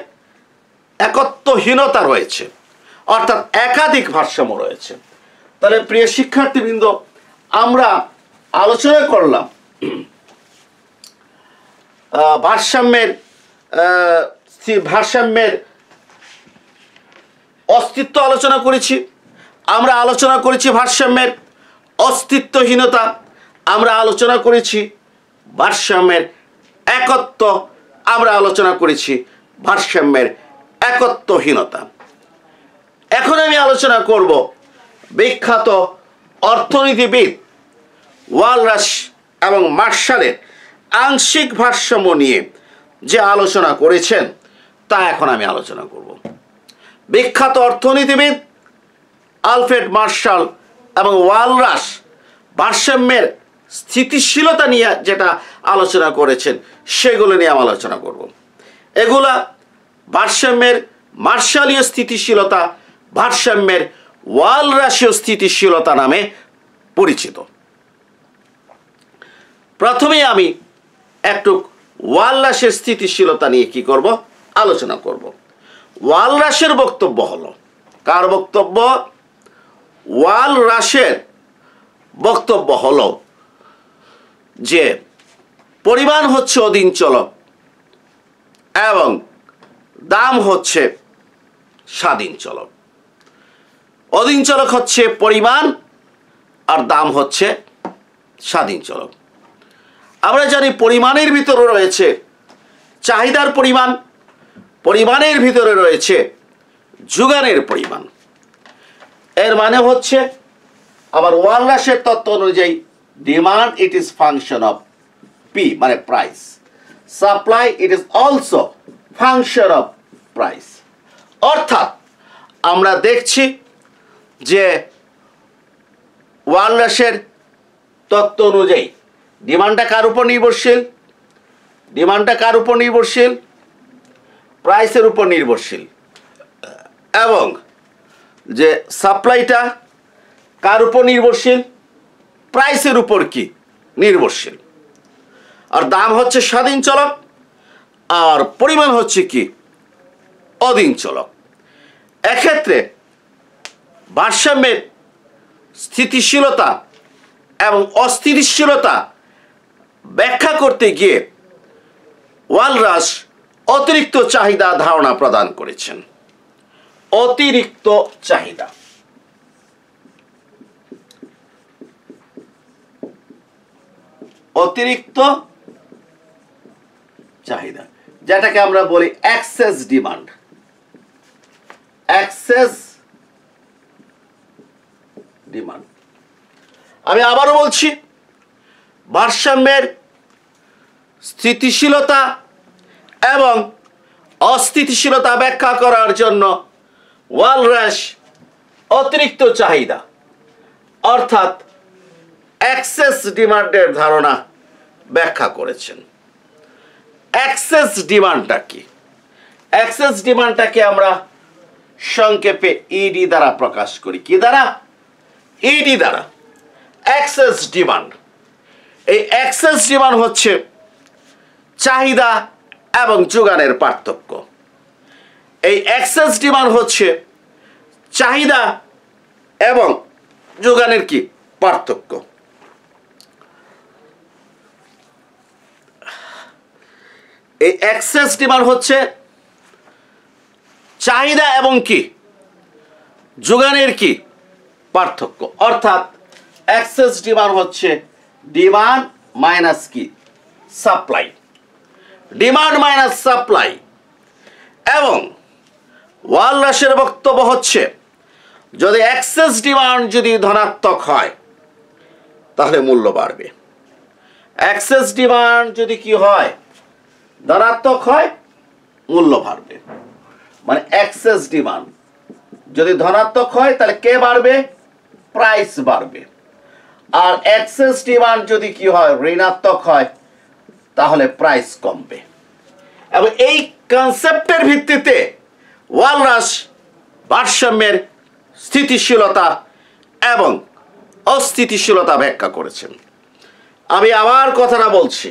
একত্বহীনতা রয়েছে, অর্থাৎ একাধিক ভারসাম্য রয়েছে। তাহলে প্রিয় শিক্ষার্থীবৃন্দ, আমরা আলোচনা করলাম ভারসাম্যের অস্তিত্ব আলোচনা করেছি। আমরা আলোচনা করেছি ভারসাম্যের অস্তিত্বহীনতা। আমরা আলোচনা করেছি ভারসাম্যের একত্ব। আমরা আলোচনা করেছি ভারসাম্যের একত্বহীনতা। এখন আমি আলোচনা করব বিখ্যাত অর্থনীতিবিদ ওয়ালরাস এবং মার্শালের আংশিক ভারসাম্য নিয়ে যে আলোচনা করেছেন তা এখন আমি আলোচনা করব। বিখ্যাত অর্থনীতিবিদ আলফ্রেড মার্শাল এবং ওয়ালরাস ভারসাম্যের স্থিতিশীলতা নিয়ে যেটা আলোচনা করেছেন সেগুলো নিয়ে আমি আলোচনা করব। এগুলা ভারসাম্যের মার্শালীয় স্থিতিশীলতা, ভারসাম্যের ওয়ালরাসীয় স্থিতিশীলতা নামে পরিচিত। প্রথমে আমি একটু ওয়ালরাসের স্থিতিশীলতা নিয়ে কি করব? আলোচনা করব। ওয়ালরাসের বক্তব্য হলো, কার বক্তব্য? ওয়ালরাসের বক্তব্য হলো যে পরিমাণ হচ্ছে অধীন চলক এবং দাম হচ্ছে স্বাধীন চলক। অধীন চলক হচ্ছে পরিমাণ আর দাম হচ্ছে স্বাধীন চলক। আমরা জানি পরিমাণের ভিতরে রয়েছে চাহিদার পরিমাণ, পরিমাণের ভিতরে রয়েছে যোগানের পরিমাণ। এর মানে হচ্ছে আবার ওয়ালরাসের তত্ত্ব অনুযায়ী demand it is function of P মানে price, supply it is also function of price. অর্থাৎ আমরা দেখছি যে ওয়ালরাসের তত্ত্ব অনুযায়ী ডিমান্ডটা কার উপর নির্ভরশীল? ডিমান্ডটা কার উপর নির্ভরশীল? প্রাইসের উপর নির্ভরশীল। এবং যে সাপ্লাইটা কার উপর নির্ভরশীল? প্রাইসের উপর কি নির্ভরশীল। আর দাম হচ্ছে স্বাধীন চলক, আর পরিমাণ হচ্ছে কি অধীন চলক। এক্ষেত্রে ভারসাম্যের স্থিতিশীলতা এবং অস্থিতিশীলতা ব্যাখ্যা করতে গিয়ে ওয়ালরাস অতিরিক্ত চাহিদা ধারণা প্রদান করেছেন। অতিরিক্ত চাহিদা, অতিরিক্ত চাহিদা, যেটাকে আমরা বলি এক্সেস ডিমান্ড। Access demand. আমি আবারও বলছি, ভারসাম্যের স্থিতিশীলতা এবং অস্থিতিশীলতা ব্যাখ্যা করার জন্য ওয়ালরাস অতিরিক্ত চাহিদা অর্থাৎ এক্সেস ডিমান্ডের ধারণা ব্যাখ্যা করেছেন। এক্সেস ডিমান্ডটা কি? এক্সেস ডিমান্ডটাকে আমরা সংক্ষেপে ইডি দ্বারা প্রকাশ করি। কি দ্বারা? ইডি দ্বারা। এক্সেস ডিমান্ড, এই এক্সেস ডিমান্ড হচ্ছে চাহিদা এবং যোগানের পার্থক্য। এই এক্সেস ডিমান্ড হচ্ছে চাহিদা এবং যোগানের কি পার্থক্য। এই এক্সেস ডিমান্ড হচ্ছে চাহিদা এবং কি যোগানের কি পার্থক্য। অর্থাৎ এক্সেস ডিমান্ড হচ্ছে ডিমান্ড মাইনাস কি সাপ্লাই, ডিমান্ড মাইনাস সাপ্লাই। এবং ওয়ালরাসের বক্তব্য হচ্ছে যদি এক্সেস ডিমান্ড যদি ধনাত্মক হয় তাহলে মূল্য বাড়বে। এক্সেস ডিমান্ড যদি কি হয় ধনাত্মক হয় মূল্য বাড়বে। মানে এক্সেস ডিমান্ড যদি ধনাত্মক হয় তাহলে কে বাড়বে? প্রাইস বাড়বে। আর এক্সেস ডিমান্ড যদি কি হয় ঋণাত্মক হয় তাহলে প্রাইস কমবে। এবং এই কনসেপ্টের ভিত্তিতে ওয়ালরাস ভারসাম্যের স্থিতিশীলতা এবং অস্থিতিশীলতা ব্যাখ্যা করেছেন। আমি আবার কথাটা বলছি,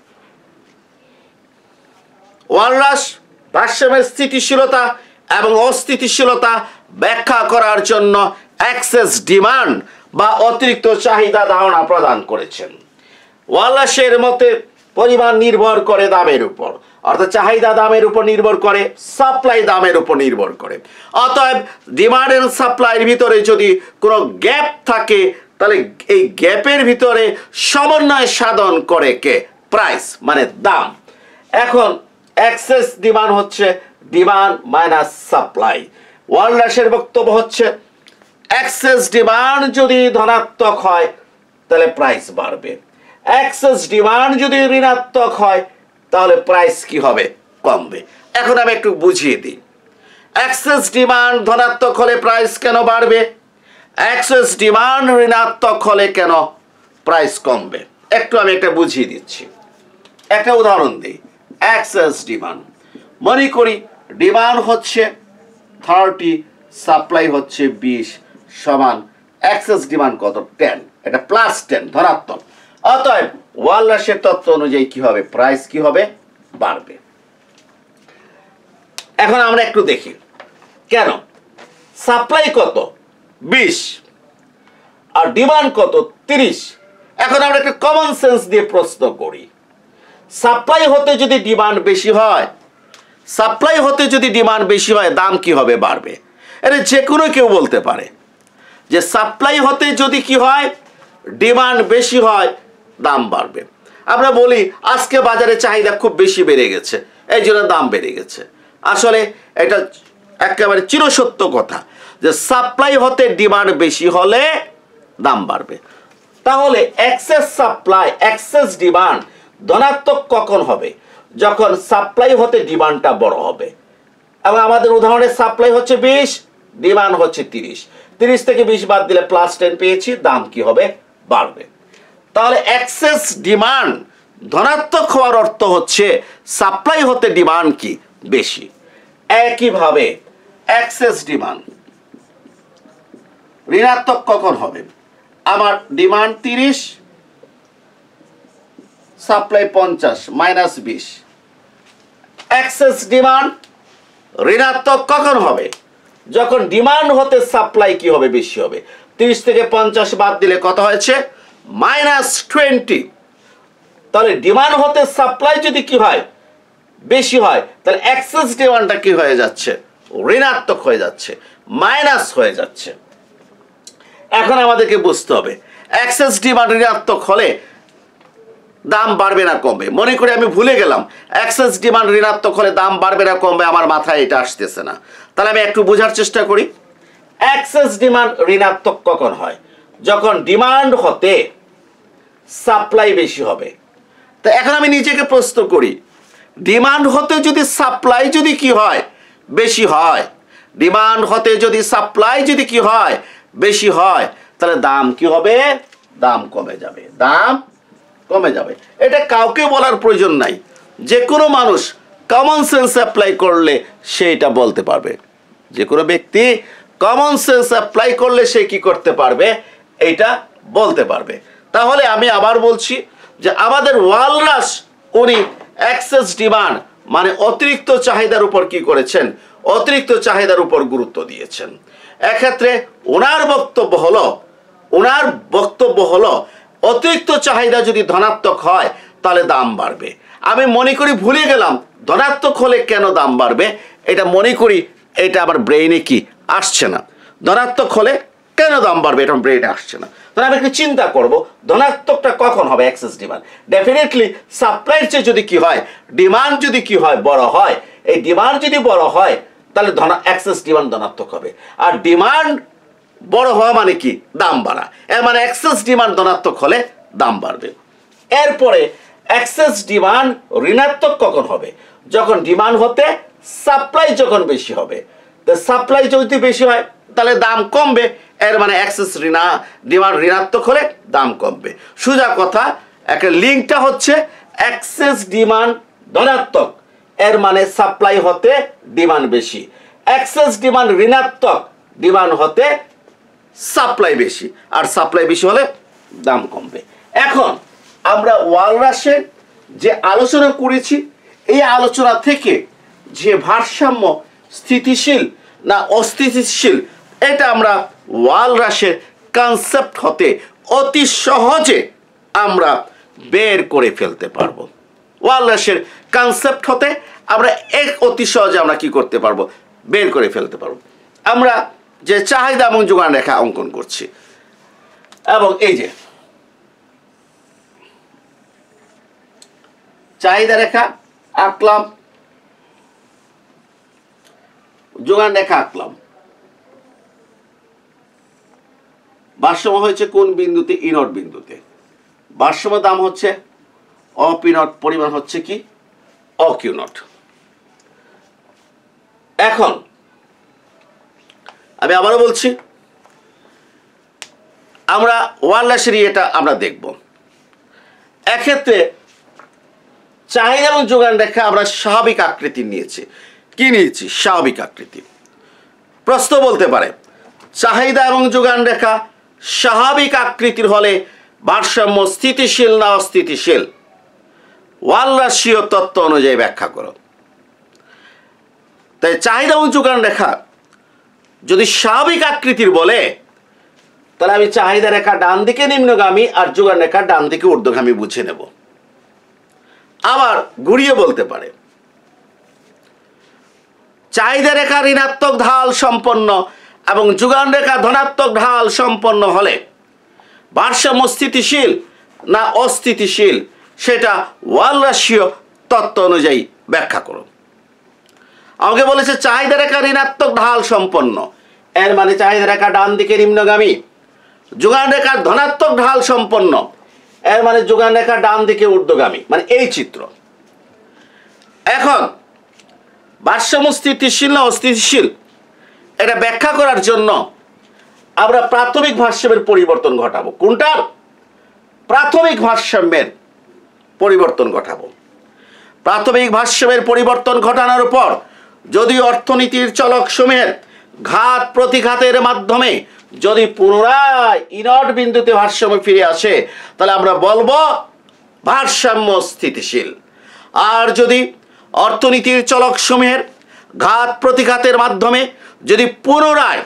ওয়ালরাস ভারসাম্যের স্থিতিশীলতা এবং অস্থিতিশীলতা ব্যাখ্যা করার জন্য এক্সেস ডিমান্ড বা অতিরিক্ত চাহিদা ধারণা প্রদান করেছেন। ওয়ালরাসের মতে পরিমাণ নির্ভর করে দামের উপর, অর্থাৎ চাহিদা দামের উপর নির্ভর করে, সাপ্লাই দামের উপর নির্ভর করে। অতএব ডিমান্ড এন্ড সাপ্লাইয়ের ভিতরে যদি কোনো গ্যাপ থাকে তাহলে এই গ্যাপের ভিতরে সমন্বয় সাধন করে কে? প্রাইস মানে দাম। এখন এক্সেস ডিমান্ড হচ্ছে ডিমান্ড মাইনাস সাপ্লাই। ওয়ালরাসের বক্তব্য হচ্ছে এক্সেস ডিমান্ড যদি ধনাত্মক হয় তাহলে প্রাইস বাড়বে, এক্সেস ডিমান্ড যদি ঋণাত্মক হয় তাহলে প্রাইস কি হবে? কমবে। এখন আমি একটু বুঝিয়ে দিই, এক্সেস ডিমান্ড ধনাত্মক হলে প্রাইস কেন বাড়বে, এক্সেস ডিমান্ড ঋণাত্মক হলে কেন প্রাইস কমবে। একটু আমি একটা বুঝিয়ে দিচ্ছি, একটা উদাহরণ দিই। এক্সেস ডিমান্ড, মনে করি ডিমান্ড হচ্ছে 30, সাপ্লাই হচ্ছে 20 সমান এক্সেস ডিমান্ড কত? 10। এটা +10 ধনাত্মক। অতএব ওয়ালরাসের তত্ত্ব অনুযায়ী কি হবে? প্রাইস কি হবে? বাড়বে। এখন আমরা একটু দেখি কেন সাপ্লাই কত? 20 আর ডিমান্ড কত? 30। এখন আমরা একটা কমন সেন্স দিয়ে প্রশ্ন করি, সাপ্লাই হতে যদি ডিমান্ড বেশি হয়, সাপ্লাই হতে যদি ডিমান্ড বেশি হয় দাম কি হবে? বাড়বে। এটা যে কোনো কেউ বলতে পারে যে সাপ্লাই হতে যদি কি হয় ডিমান্ড বেশি হয় দাম বাড়বে। আমরা বলি আজকে বাজারে চাহিদা খুব বেশি বেড়ে গেছে এই জন্য দাম বেড়ে গেছে। আসলে এটা একেবারে চিরসত্য কথা যে সাপ্লাই হতে ডিমান্ড বেশি হলে দাম বাড়বে। তাহলে এক্সেস সাপ্লাই এক্সেস ডিমান্ড ধনাত্মক কখন হবে? যখন সাপ্লাই হতে ডিমান্ডটা বড় হবে। এবং আমাদের উদাহরণে সাপ্লাই হচ্ছে 20, ডিমান্ড হচ্ছে 30। 30 থেকে 20 বাদ দিলে +10 পেয়েছি, দাম কি হবে? বাড়বে। তাহলে এক্সেস ডিমান্ড ধনাত্মক হওয়ার অর্থ হচ্ছে সাপ্লাই হতে ডিমান্ড কি বেশি। একইভাবে এক্সেস ডিমান্ড ঋণাত্মক কখন হবে? আমার ডিমান্ড 30, সাপ্লাই 50 -20। এক্সেস ডিমান্ড ঋণাত্মক কখন হবে? যখন ডিমান্ড হতে সাপ্লাই কি হবে? বেশি হবে। 30 থেকে 50 বাদ দিলে কত হয়েছে? -20। তাহলে ডিমান্ড হতে সাপ্লাই যদি কি হয় বেশি হয়, তাহলে এক্সেস ডিমান্ডটা কি হয়ে যাচ্ছে, ঋণাত্মক হয়ে যাচ্ছে, মাইনাস হয়ে যাচ্ছে। এখন আমাদেরকে বুঝতে হবে এক্সেস ডিমান্ড ঋণাত্মক হলে দাম বাড়বে না কমবে। মনে করি আমি ভুলে গেলাম এক্সেস ডিমান্ড ঋণাত্মক হলে দাম বাড়বে না কমবে, আমার মাথায় এটা আসতেছে না। তাহলে আমি একটু বোঝার চেষ্টা করি। এক্সেস ডিমান্ড ঋণাত্মক কখন হয়? যখন ডিমান্ড হতে সাপ্লাই বেশি হবে। তো এখন আমি নিজেকে প্রশ্ন করি, ডিমান্ড হতে যদি সাপ্লাই যদি কি হয় বেশি হয়, ডিমান্ড হতে যদি সাপ্লাই যদি কি হয় বেশি হয়, তাহলে দাম কি হবে? দাম কমে যাবে, দাম কমে যাবে। এটা কাউকে বলার প্রয়োজন নাই, যে কোনো মানুষ কমন সেন্স অ্যাপ্লাই করলে সে এটা বলতে পারবে। যে কোনো ব্যক্তি কমন সেন্স অ্যাপ্লাই করলে সে কি করতে পারবে? এটা বলতে পারবে। তাহলে আমি আবার বলছি যে আমাদের ওয়ালরাস উনি এক্সেস ডিমান্ড মানে অতিরিক্ত চাহিদার উপর কি করেছেন? অতিরিক্ত চাহিদার উপর গুরুত্ব দিয়েছেন। এক্ষেত্রে ওনার বক্তব্য হলো অতিরিক্ত চাহিদা যদি ধনাত্মক হয় তাহলে দাম বাড়বে। আমি মনে করি ভুলে গেলাম ধনাত্মক হলে কেন দাম বাড়বে, এটা মনে করি এটা আমার ব্রেইনে কি আসছে না। ধনাত্মক হলে কেন দাম বাড়বে এটা ব্রেইনে আসছে না। তাহলে আমি একটু চিন্তা করব ধনাত্মকটা কখন হবে? এক্সেস ডিমান্ড ডেফিনেটলি সাপ্লাইয়ের চেয়ে যদি কি হয়, ডিমান্ড যদি কি হয় বড় হয়, এই ডিমান্ড যদি বড় হয় তাহলে এক্সেস ডিমান্ড ধনাত্মক হবে। আর ডিমান্ড বড় হওয়া মানে কি? দাম বাড়া। এর মানে এক্সেস ডিমান্ড ধনাত্মক হলে দাম বাড়বে। এরপরে এক্সেস ডিমান্ড ঋণাত্মক কখন হবে? যখন ডিমান্ড হতে সাপ্লাই যখন বেশি হবে। তো সাপ্লাই যদি বেশি হয় তাহলে দাম কমবে, এর মানে এক্সেস ডিমান্ড ঋণাত্মক হলে দাম কমবে। সোজা কথা, একটা লিঙ্কটা হচ্ছে এক্সেস ডিমান্ড ধনাত্মক, এর মানে সাপ্লাই হতে ডিমান্ড বেশি। এক্সেস ডিমান্ড ঋণাত্মক, ডিমান্ড হতে সাপ্লাই বেশি, আর সাপ্লাই বেশি হলে দাম কমবে। এখন আমরা ওয়ালরাসের যে আলোচনা করেছি, এই আলোচনা থেকে যে ভারসাম্য স্থিতিশীল না অস্থিতিশীল, এটা আমরা ওয়ালরাসের কনসেপ্ট হতে অতি সহজে আমরা বের করে ফেলতে পারবো। ওয়ালরাসের কনসেপ্ট হতে আমরা অতি সহজে আমরা কি করতে পারবো? বের করে ফেলতে পারবো। আমরা যে চাহিদা এবং যোগান রেখা অঙ্কন করছি, এবং এই যে চাহিদা রেখা আঁকলাম, যোগান রেখা আঁকলাম, ভারসাম্য হয়েছে কোন বিন্দুতে? ইনট বিন্দুতে। ভারসাম্য দাম হচ্ছে অপি নট, পরিমাণ হচ্ছে কি? Q naught. এখন আমি আবারও বলছি, আমরা ওয়ালরাসের এটা আমরা দেখব। এক্ষেত্রে চাহিদা এবং যোগান রেখা আমরা স্বাভাবিক আকৃতি নিয়েছি। কি নিয়েছি? স্বাভাবিক আকৃতি। প্রশ্ন বলতে পারে চাহিদা এবং যোগান রেখা স্বাভাবিক আকৃতির হলে ভারসাম্য স্থিতিশীল না অস্থিতিশীল? ওয়ালরাশীয় তত্ত্ব অনুযায়ী ব্যাখ্যা করো। তাই চাহিদা এবং যোগান রেখা যদি স্বাভাবিক আকৃতির বলে, তাহলে আমি চাহিদা রেখা ডান দিকে নিম্নগামী আর যোগান রেখা ডান দিকে ঊর্ধ্বগামী বুঝে নেব। আবার ঘুরিয়ে বলতে পারে চাহিদা রেখা ঋণাত্মক ঢাল সম্পন্ন এবং যোগান রেখা ধনাত্মক ঢাল সম্পন্ন হলে ভারসাম্য স্থিতিশীল না অস্থিতিশীল, সেটা ওয়ালরাশীয় তত্ত্ব অনুযায়ী ব্যাখ্যা করো। আমাকে বলেছে চাহিদা রেখা ঋণাত্মক ঢাল সম্পন্ন, এর মানে চাহিদা রেখা ডান দিকে নিম্নগামী। যোগান রেখার ধনাত্মক ঢাল সম্পন্ন, এর মানে যোগান রেখা ডান দিকে ঊর্ধ্বগামী, মানে এই চিত্র। এখন ভারসাম্য স্থিতিশীল না অস্থিতিশীল এটা ব্যাখ্যা করার জন্য আমরা প্রাথমিক ভারসাম্যের পরিবর্তন ঘটাবো। কোনটার? প্রাথমিক ভারসাম্যের পরিবর্তন ঘটাবো। প্রাথমিক ভারসাম্যের পরিবর্তন ঘটানোর পর যদি অর্থনীতির চলক সমূহের ঘাত প্রতিঘাতের মাধ্যমে যদি পুনরায় ইনট বিন্দুতে ভারসাম্য ফিরে আসে, তাহলে আমরা বলবো ভারসাম্য স্থিতিশীল। আর যদি অর্থনীতির চলক সমূহের ঘাত প্রতিঘাতের মাধ্যমে যদি পুনরায়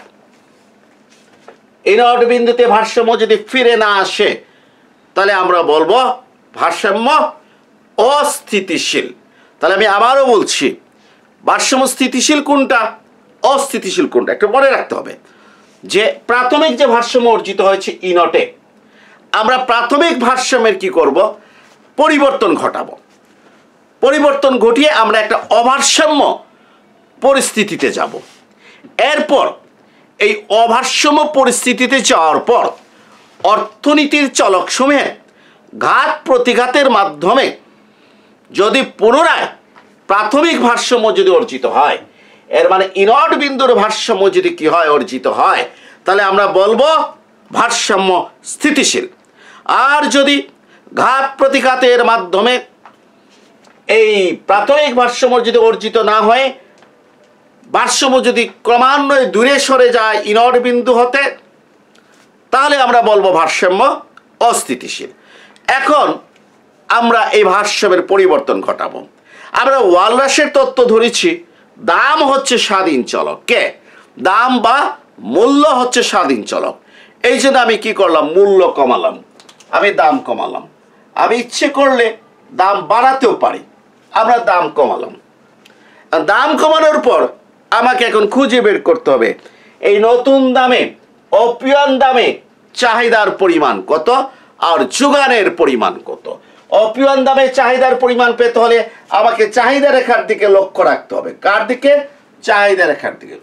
ইনট বিন্দুতে ভারসাম্য যদি ফিরে না আসে, তাহলে আমরা বলবো ভারসাম্য অস্থিতিশীল। তাহলে আমি আবারও বলছি, ভারসাম্য স্থিতিশীল কোনটা, অস্থিতিশীল কোনটা, একটু মনে রাখতে হবে যে প্রাথমিক যে ভারসাম্য অর্জিত হয়েছে ইনটে, আমরা প্রাথমিক ভারসাম্যের কি করব, পরিবর্তন ঘটাবো। পরিবর্তন ঘটিয়ে আমরা একটা অভারসাম্য পরিস্থিতিতে যাব। এরপর এই অভারসাম্য পরিস্থিতিতে যাওয়ার পর অর্থনীতির চলকসমূহে ঘাত প্রতিঘাতের মাধ্যমে যদি পুনরায় প্রাথমিক ভারসাম্য যদি অর্জিত হয়, এর মানে ইনট বিন্দুর ভারসাম্য যদি কি হয়, অর্জিত হয়, তাহলে আমরা বলবো ভারসাম্য স্থিতিশীল। আর যদি ঘাত প্রতিঘাতের মাধ্যমে এই প্রাথমিক ভারসাম্য যদি অর্জিত না হয়, ভারসাম্য যদি ক্রমান্বয়ে দূরে সরে যায় ইনট বিন্দু হতে, তাহলে আমরা বলবো ভারসাম্য অস্থিতিশীল। এখন আমরা এই ভারসাম্যের পরিবর্তন ঘটাবো। আমরা ওয়ালরাসের তত্ত্ব ধরেছি, দাম হচ্ছে স্বাধীন চলক, কে দাম বা মূল্য হচ্ছে স্বাধীন চলক। এই জন্য আমি কি করলাম, মূল্য কমালাম, আমি দাম কমালাম। আমি ইচ্ছে করলে দাম বাড়াতেও পারি, আমরা দাম কমালাম। দাম কমানোর পর আমাকে এখন খুঁজে বের করতে হবে এই নতুন দামে অপিয়ন দামে চাহিদার পরিমাণ কত আর যোগানের পরিমাণ কত। অপিয়ন দামে চাহিদার পরিমাণ পেতে হলে আমাকে চাহিদা রেখার দিকে লক্ষ্য রাখতে হবে। কার দিকে, চাহিদা রেখার দিকে।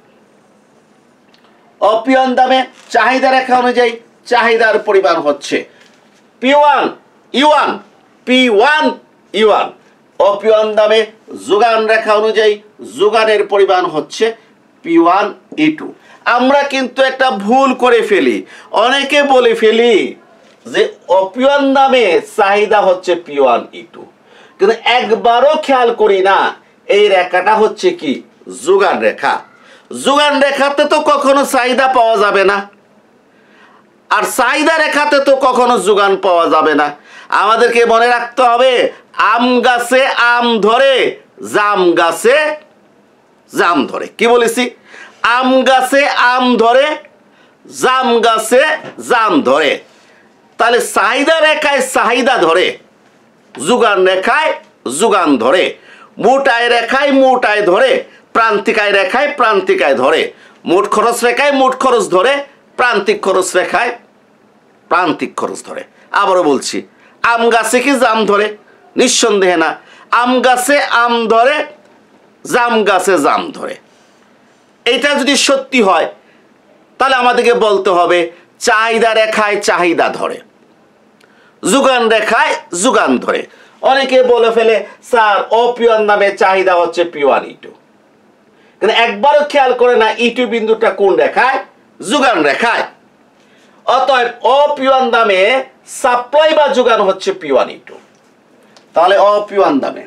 অপিয়ন দামে চাহিদা রেখা অনুযায়ী চাহিদার পরিমাণ হচ্ছে P1 U1 P1 U1। অপিয়ন দামে যোগান রেখা অনুযায়ী যোগানের পরিমাণ হচ্ছে P1 E2। আমরা কিন্তু একটা ভুল করে ফেলি, অনেকে বলে ফেলি যে অপিয়ন দামে চাহিদা হচ্ছে P1 E2, কিন্তু একবারও খেয়াল করি না এই রেখাটা হচ্ছে কি, যোগান রেখা। যোগান রেখাতে তো কখনো চাহিদা পাওয়া যাবে না, আর চাহিদা রেখাতে তো কখনো যোগান পাওয়া যাবে না। আমাদেরকে মনে রাখতে হবে আম গাছে আম ধরে, জাম গাছে জাম ধরে। কি বলেছি, আম গাছে আম ধরে, জাম গাছে জাম ধরে। তাহলে চাহিদা রেখায় চাহিদা ধরে, যোগান রেখায় যোগান ধরে, মোটায় রেখায় মোটায় ধরে, প্রান্তিকায় রেখায় প্রান্তিকায় ধরে, মোট খরচ রেখায় মোট খরচ ধরে, প্রান্তিক খরচ রেখায় প্রান্তিক খরচ ধরে। আবারও বলছি, আম গাছে কি জাম ধরে, নিঃসন্দেহে না। আম গাছে আম ধরে, জাম গাছে জাম ধরে। এটা যদি সত্যি হয় তাহলে আমাদেরকে বলতে হবে চাহিদা রেখায় চাহিদা ধরে, যোগান রেখায় যোগান ধরে। অনেকে বলে ফেলে স্যার অপিয়ন নামে চাহিদা হচ্ছে P1 E2, কিন্তু একবারও খেয়াল করে না E2 বিন্দুটা কোন রেখায়, যোগান রেখায়। অতএব অপিয়ন দামে সাপ্লাই বা যোগান হচ্ছে P1 E2। তাহলে অপিয়ন দামে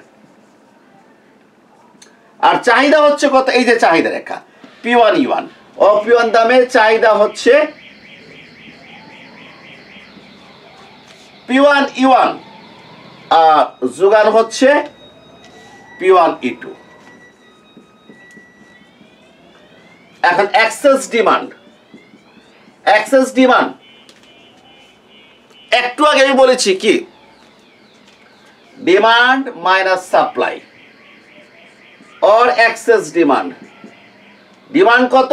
আর চাহিদা হচ্ছে কত, এই যে চাহিদা রেখা P1 E1। অপিয়ন দামে চাহিদা হচ্ছে P1 E1 আর যোগান হচ্ছে P1 E2। এখন এক্সেস ডিমান্ড, এক্সেস ডিমান্ড একটু আগে আমি বলেছি কি, demand minus supply or excess demand. Demand কত,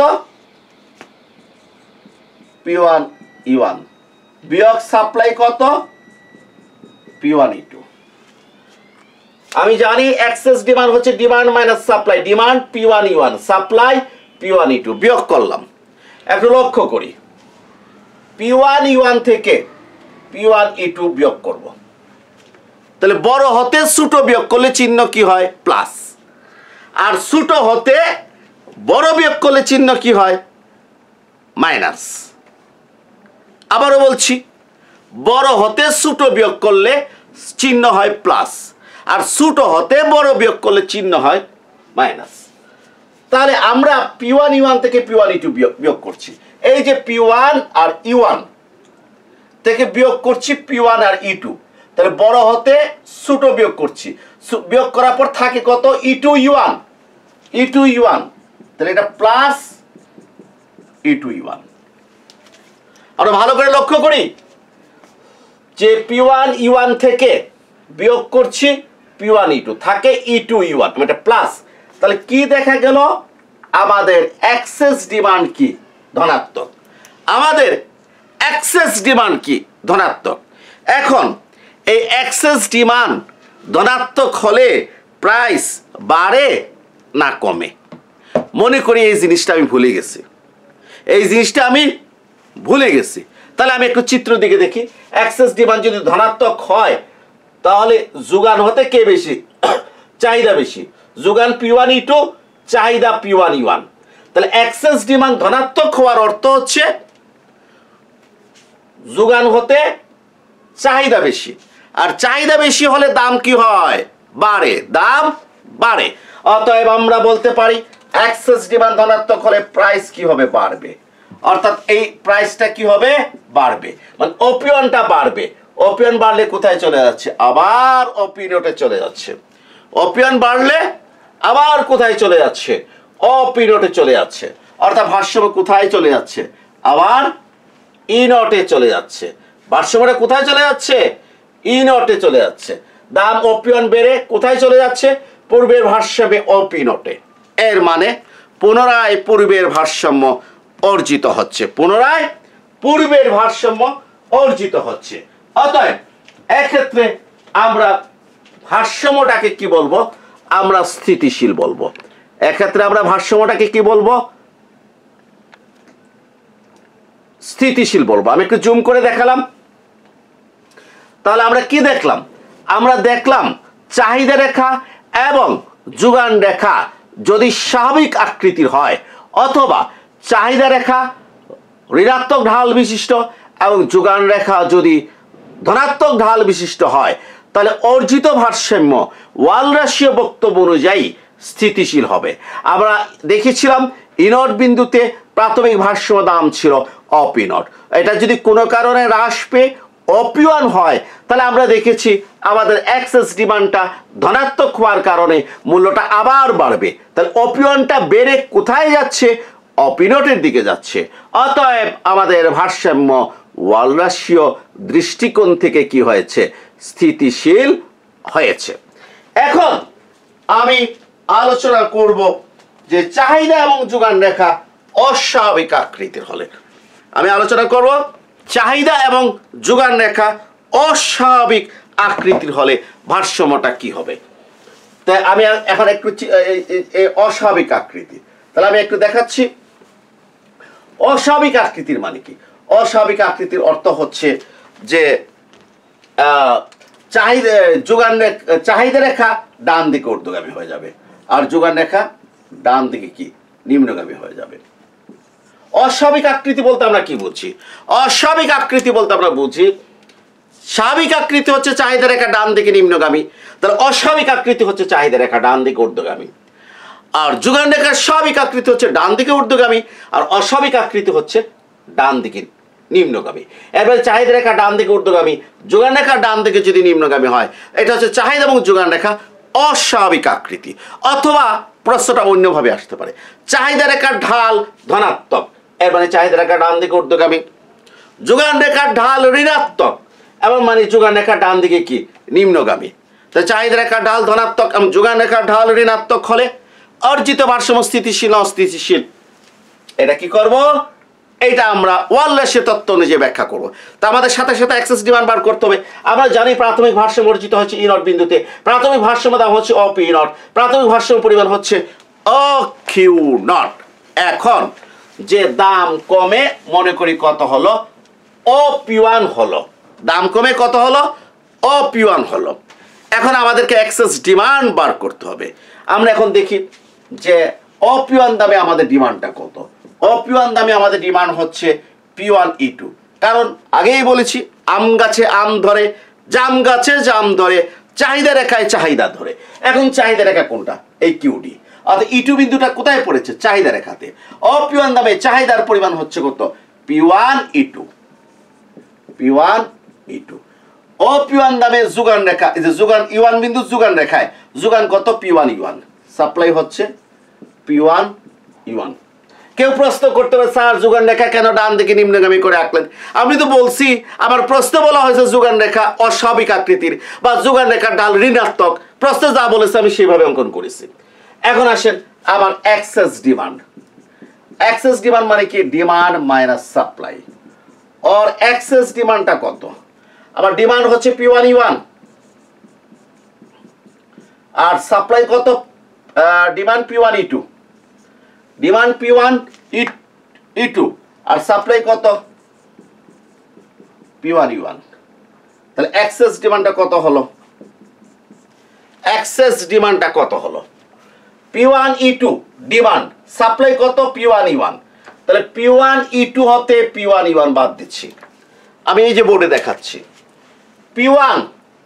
P1 E1 বিয়োগ সাপ্লাই কত, P1 E2। আমি জানি এক্সেস ডিমান্ড হচ্ছে demand minus supply, demand P1 E1, supply P1 E2, বিয়োগ করলাম। একটু লক্ষ্য করি, P1 E1 থেকে P1 E2 বিয়োগ করব, তাহলে বড় হতে ছোট বিয়োগ করলে চিহ্ন কি হয়, প্লাস। আর ছোট হতে বড় বিয়োগ করলে চিহ্ন কি হয়, মাইনাস। আবারও বলছি, বড় হতে ছোট বিয়োগ করলে চিহ্ন হয় প্লাস, আর ছোট হতে বড় বিয়োগ করলে চিহ্ন হয় মাইনাস। তাহলে আমরা P1 E1 থেকে P1 E2 বিয়োগ করছি। এই যে P1 আর E1 থেকে বিয়োগ করছি P1 আর E2, তাহলে বড় হতে ছোট বিয়োগ করছি, বিয়োগ করার পর থাকে কত, E2 E1, E2 E1, তাহলে এটা প্লাস E2 E1। আমরা ভালো করে লক্ষ্য করি যে P1 E1 থেকে বিয়োগ করছি P1 E2 থাকে E2 E1 মানে প্লাস। তাহলে কি দেখা গেল আমাদের এক্সেস ডিমান্ড কি ধনাত্মক, আমাদের এক্সেস ডিমান্ড কি ধনাত্মক। এখন এই এক্সেস ডিমান্ড ধনাত্মক হলে প্রাইস বাড়ে না কমে? মনে করি এই জিনিসটা আমি ভুলে গেছি, এই জিনিসটা আমি ভুলে গেছি। তাহলে আমি একটু চিত্র দিকে দেখি। এক্সেস ডিমান্ড যদি ধনাত্মক হয় তাহলে যোগান হতে কে বেশি? চাহিদা বেশি। যোগান P1 E2, চাহিদা P1 E1। তাহলে এক্সেস ডিমান্ড ধনাত্মক হওয়ার অর্থ হচ্ছে যোগান হতে চাহিদা বেশি, আর চাহিদা বেশি হলে দাম কি হয়? বাড়ে, দাম বাড়ে। অতএব আমরা বলতে পারি এক্সেস ডিমান্ড ধনাত্মক হলে প্রাইস কি হবে? বাড়বে। অর্থাৎ এই প্রাইসটা কি হবে? বাড়বে, মানে ওপিওনটা বাড়বে। ওপিওন বাড়লে কোথায় চলে যাচ্ছে? আবার ওপিনোটে চলে যাচ্ছে। ওপিওন বাড়লে আবার কোথায় চলে যাচ্ছে? ওপিনোটে চলে যাচ্ছে। অর্থাৎ ভারসাম্য কোথায় চলে যাচ্ছে? আবার ইনটে চলে যাচ্ছে। ভারসাম্যটা কোথায় চলে যাচ্ছে? ইনটে চলে যাচ্ছে। দাম ওপিওন বেড়ে কোথায় চলে যাচ্ছে? পূর্বের ভারসাম্যে ওপিনোটে। এর মানে পুনরায় পূর্বের ভারসাম্য অর্জিত হচ্ছে, পুনরায় পূর্বের ভারসাম্য অর্জিত হচ্ছে। অতএব এক্ষেত্রে আমরা ভারসাম্যটাকে কি বলবো? আমরা স্থিতিশীল বলবো। এক্ষেত্রে আমরা ভারসাম্যটাকে কি বলবো? স্থিতিশীল বলবো। আমি একটু জুম করে দেখালাম। তাহলে আমরা কি দেখলাম? আমরা দেখলাম চাহিদা রেখা এবং যোগান রেখা যদি স্বাভাবিক আকৃতির হয়, অথবা চাহিদা রেখা ঋণাত্মক ঢাল বিশিষ্ট এবং যোগান রেখা যদি ধনাত্মক ঢাল বিশিষ্ট হয়, তাহলে অর্জিত ভারসাম্য ওয়াল রাশিও বক্তব্য অনুযায়ী স্থিতিশীল হবে। আমরা দেখেছিলাম ইনট বিন্দুতে প্রাথমিক ভারসাম্য দাম ছিল অপিনট। এটা যদি কোনো কারণে হ্রাস পেয়ে অপিওয়ান হয়, তাহলে আমরা দেখেছি আমাদের এক্সেস ডিমান্ডটা ধনাত্মক হওয়ার কারণে মূল্যটা আবার বাড়বে। তাহলে অপিওয়ানটা বেড়ে কোথায় যাচ্ছে? অপিনটের দিকে যাচ্ছে। অতএব আমাদের ভারসাম্য ওয়াল রাশিও দৃষ্টিকোণ থেকে কি হয়েছে? স্থিতিশীল হয়েছে। এখন আমি আলোচনা করব যে চাহিদা এবং যোগান রেখা অস্বাভাবিক আকৃতির হলে, আমি আলোচনা করব চাহিদা এবং যোগান রেখা অস্বাভাবিক আকৃতির হলে ভারসাম্যটা কি হবে। তাই আমি এখন একটু অস্বাভাবিক আকৃতি, তাহলে আমি একটু দেখাচ্ছি অস্বাভাবিক আকৃতির মানে কি। অস্বাভাবিক আকৃতির অর্থ হচ্ছে যে চাহিদা রেখা ডান দিকে ঊর্ধ্বগামী হয়ে যাবে, আর যোগান রেখা ডান দিকে কি নিম্নগামী হয়ে যাবে। অস্বাভাবিক আকৃতি বলতে আমরা কি বুঝি? অস্বাভাবিক আকৃতি বলতে আমরা বুঝি স্বাভাবিক আকৃতি হচ্ছে চাহিদা রেখা ডান দিকে নিম্নগামী, তাহলে অস্বাভাবিক আকৃতি হচ্ছে চাহিদা রেখা ডান দিকে ঊর্ধ্বগামী। আর যোগান রেখার স্বাভাবিক আকৃতি হচ্ছে ডান দিকে ঊর্ধ্বগামী, আর অস্বাভাবিক আকৃতি হচ্ছে ডান দিকে নিম্নগামী। এরপরে চাহিদা রেখা ডান দিকে ঊর্ধ্বগামী, যোগান রেখা ডান দিকে যদি নিম্নগামী হয়, এটা হচ্ছে চাহিদা এবং যোগান রেখা অস্বাভাবিক আকৃতি। অথবা প্রশ্নটা অন্যভাবে আসতে পারে, চাহিদা রেখার ঢাল ধনাত্মক, এর মানে চাহিদা রেখা ডান দিকে ঊর্ধ্বগামী। যোগান রেখার ঢাল ঋণাত্মক, এবং মানে যোগান রেখা ডান দিকে কি নিম্নগামী। তো চাহিদা রেখার ঢাল ধনাত্মক এবং যোগান রেখার ঢাল ঋণাত্মক হলে অর্জিত ভারসাম্য স্থিতিশীল অস্থিতিশীল। এটা কি করব? এটা আমরা ওয়াল্লাসের তত্ত্ব অনুযায়ী ব্যাখ্যা করব। তা আমাদের সাথে সাথে এক্সেস ডিমান্ড বার করতে হবে। আমরা জানি প্রাথমিক ভারসাম্য অর্জিত হচ্ছে ইনট বিন্দুতে, প্রাথমিক ভারসাম্য দাম হচ্ছে অপি নট, প্রাথমিক ভারসাম্য পরিমাণ হচ্ছে অ কিউ নট। এখন যে দাম কমে মনে করি কত হলো? অপি1 হলো। দাম কমে কত হলো? অপি1 হলো। এখন আমাদেরকে এক্সেস ডিমান্ড বার করতে হবে। আমরা এখন দেখি যে অপি1 দামে আমাদের ডিমান্ডটা কত। অপি1 দামে আমাদের ডিমান্ড হচ্ছে P1 E2। কারণ আগেই বলেছি আম গাছে আম ধরে, জাম গাছে জাম ধরে, চাহিদা রেখায় চাহিদা ধরে। এখন চাহিদা রেখা কোনটা? এই কিউডি। অর্থাৎ E2 বিন্দুটা কোথায় পড়েছে? চাহিদা রেখাতে। অপি1 দামে চাহিদার পরিমাণ হচ্ছে কত? P1 E2। P1 E2। অপি1 দামে যোগান রেখা, এই যে যোগান E1 বিন্দু যোগান রেখায় যোগান কত? P1 E1। সাপ্লাই হচ্ছে P1 E1। কেউ প্রশ্ন করতে পারে স্যার যোগান রেখা কেন ডান দিকে নিম্নগামী করে আঁকলেন? আমি তো বলছি আমার প্রশ্ন বলা হয়েছে যোগান রেখা অস্বাভাবিক আকৃতির বা যোগান রেখার ঢাল ঋণাত্মক, প্রশ্ন যা বলেছে আমি সেইভাবে অঙ্কন করেছি। এখন আসেন আমার এক্সেস ডিমান্ড। এক্সেস ডিমান্ড মানে কি? Demand minus supply. और एक्सेस डिमांडটা কত? আমার ডিমান্ড হচ্ছে P1 E1 আর সাপ্লাই কত? Demand P1 E2, demand P1 E2 আর সাপ্লাই কত? P1 E1। তাহলে এক্সেস ডিমান্ডটা কত হলো? এক্সেস ডিমান্ডটা কত হলো? P1 E2 ডিমান্ড, সাপ্লাই কত? P1 E1। তাহলে P1 E2 হতে P1 E1 বাদ দিচ্ছি। আমি এই যে বোর্ডে দেখাচ্ছি P1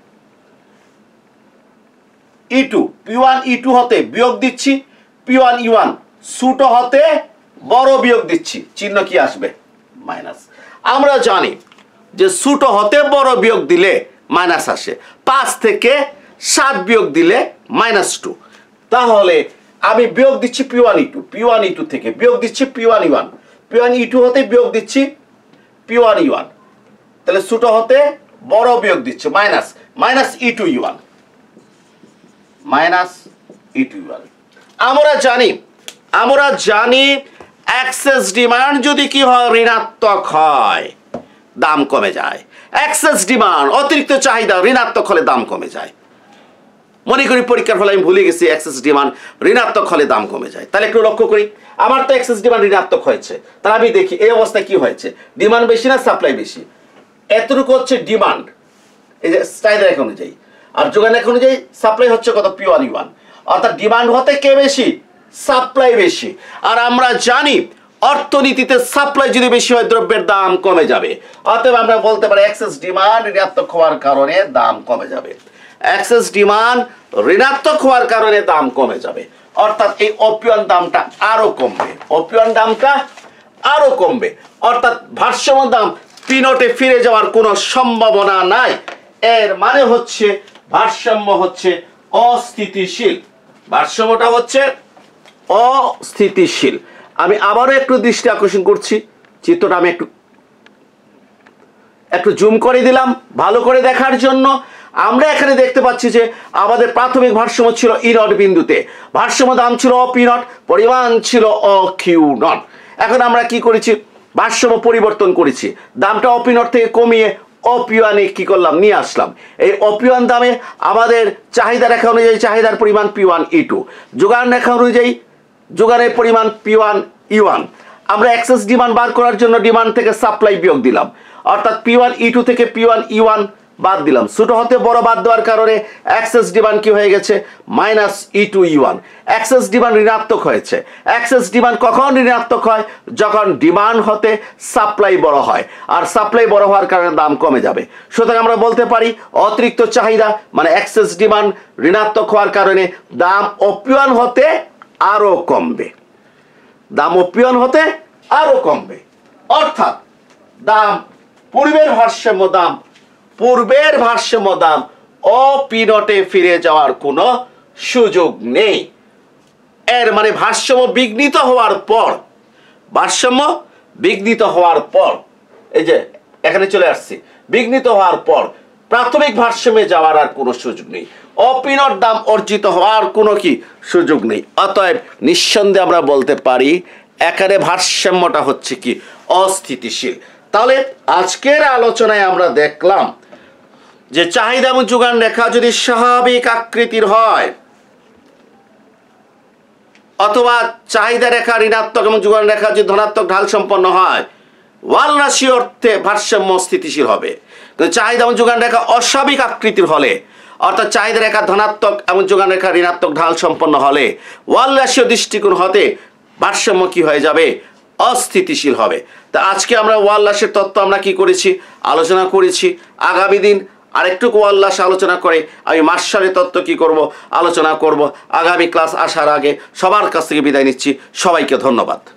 E2 হতে বিয়োগ দিচ্ছি P1 E1, ছোট হতে বড় বিয়োগ দিচ্ছি, চিহ্ন কি আসবে? মাইনাস। আমরা জানি যে ছোট হতে বড় বিয়োগ দিলে মাইনাস আসে, 5 থেকে 7 বিয়োগ দিলে -2। তাহলে আমি বিয়োগ দিচ্ছি P1 E2 থেকে বিয়োগ দিচ্ছি P1 E1 হতে বিয়োগ দিচ্ছি P1 E1। তাহলে ছোট হতে বড় বিয়োগ দিচ্ছে মাইনাস E2 E1। আমরা জানি এক্সেস ডিমান্ড যদি কি হয়? ঋণাত্মক হয়, দাম কমে যায়। এক্সেস ডিমান্ড অতিরিক্ত চাহিদা ঋণাত্মক হলে দাম কমে যায়। মনে করি পরীক্ষার ফলে আমি ভুলে গেছি এক্সেস ডিমান্ড ঋণাত্মক হলে দাম কমে যায়। তাহলে একটু লক্ষ্য করি, আমার তো এক্সেস ডিমান্ড ঋণাত্মক হয়েছে, তাহলে আমি দেখি এই অবস্থায় কি হয়েছে, ডিমান্ড বেশি না সাপ্লাই বেশি? এতটুকু হচ্ছে ডিমান্ড, এই যে চাহিদা রেখা অনুযায়ী, আর যোগান রেখা অনুযায়ী সাপ্লাই হচ্ছে কত? P1 E1। অর্থাৎ ডিমান্ড হতে কে বেশি? সাপ্লাই বেশি। আর আমরা জানি অর্থনীতিতে সাপ্লাই যদি বেশি হয় দ্রব্যের দাম কমে যাবে। অতএব আমরা বলতে পারি এক্সেস ডিমান্ড ঋণাত্মক হওয়ার কারণে দাম কমে যাবে। এক্সেস ডিমান্ড ঋণাত্মক হওয়ার কারণে দাম কমে যাবে, অর্থাৎ এই অপিওয়ান দামটা আরো কমবে, অপিওয়ান দামটা আরো কমবে। অর্থাৎ ভারসাম্য দাম পিনটে ফিরে যাওয়ার কোনো সম্ভাবনা নাই। এর মানে হচ্ছে ভারসাম্য হচ্ছে অস্থিতিশীল, ভারসাম্যটা হচ্ছে অস্থিতিশীল। আমি আবারও একটু দৃষ্টি আকর্ষণ করছি, চিত্রটা আমি একটু জুম করে দিলাম ভালো করে দেখার জন্য। আমরা এখানে দেখতে পাচ্ছি যে আমাদের প্রাথমিক ভারসাম্য ছিল E0 বিন্দুতে, ভারসাম্য দাম ছিল P0, পরিমাণ ছিল Q0। এখন আমরা কি করেছি? ভারসাম্য পরিবর্তন করেছি, দামটা P0 থেকে কমিয়ে P1 কি করলাম? নিয়ে আসলাম। এই P1 দামে আমাদের চাহিদা রেখা অনুযায়ী চাহিদার পরিমাণ P1 E2, যোগান রেখা অনুযায়ী যোগানের পরিমাণ P1 E1। আমরা এক্সেস ডিমান্ড বার করার জন্য ডিমান্ড থেকে সাপ্লাই বিয়োগ দিলাম, অর্থাৎ P1 E2 থেকে P1 E1 বাদ দিলাম। ছোট হতে বড় বাদ দেওয়ার কারণে এক্সেস ডিমান্ড কি হয়ে গেছে? -E2 E1। এক্সেস ডিমান্ড ঋণাত্মক হয়েছে। এক্সেস ডিমান্ড কখন ঋণাত্মক হয়? যখন ডিমান্ড হতে সাপ্লাই বড় হয়, আর সাপ্লাই বড় হওয়ার কারণে দাম কমে যাবে। সুতরাং আমরা বলতে পারি অতিরিক্ত চাহিদা মানে এক্সেস ডিমান্ড ঋণাত্মক হওয়ার কারণে দাম অপিওয়ান হতে আরো কমবে, দাম অপিওয়ান হতে আরো কমবে। অর্থাৎ দাম পূর্বের ভারসাম্য দাম অপিনটে ফিরে যাওয়ার কোনো সুযোগ নেই। এর মানে ভারসাম্য বিঘ্নিত হওয়ার পর এই যে এখানে চলে আসছি, বিঘ্নিত হওয়ার পর প্রাথমিক ভারসাম্যে যাওয়ার আর কোনো সুযোগ নেই, অপিনট দাম অর্জিত হওয়ার কোনো কি সুযোগ নেই। অতএব নিঃসন্দেহে আমরা বলতে পারি এখানে ভারসাম্যটা হচ্ছে কি? অস্থিতিশীল। তাহলে আজকের আলোচনায় আমরা দেখলাম যে চাহিদা এবং যোগান রেখা যদি স্বাভাবিক আকৃতির হয় অথবা চাহিদা রেখা ঋণাত্মক এবং যোগান রেখা যদি ধনাত্মক ঢাল সম্পন্ন হয়, ওয়াল রাশি অর্থে ভারসাম্য স্থিতিশীল হবে। কিন্তু চাহিদা এবং যোগান রেখা অস্বাভাবিক আকৃতির হলে, অর্থাৎ চাহিদা রেখা ধনাত্মক এবং যোগান রেখা ঋণাত্মক ঢাল সম্পন্ন হলে ওয়াল রাশি দৃষ্টিকোণ হতে ভারসাম্য কি হয়ে যাবে? অস্থিতিশীল হবে। তা আজকে আমরা ওয়াল রাশির তত্ত্ব আমরা কি করেছি? আলোচনা করেছি। আগামী দিন আরেকটু ওয়াল রাশি আলোচনা করে আমি মার্শালের তত্ত্ব কি করব? আলোচনা করব। আগামী ক্লাস আসার আগে সবার কাছ থেকে বিদায় নিচ্ছি। সবাইকে ধন্যবাদ।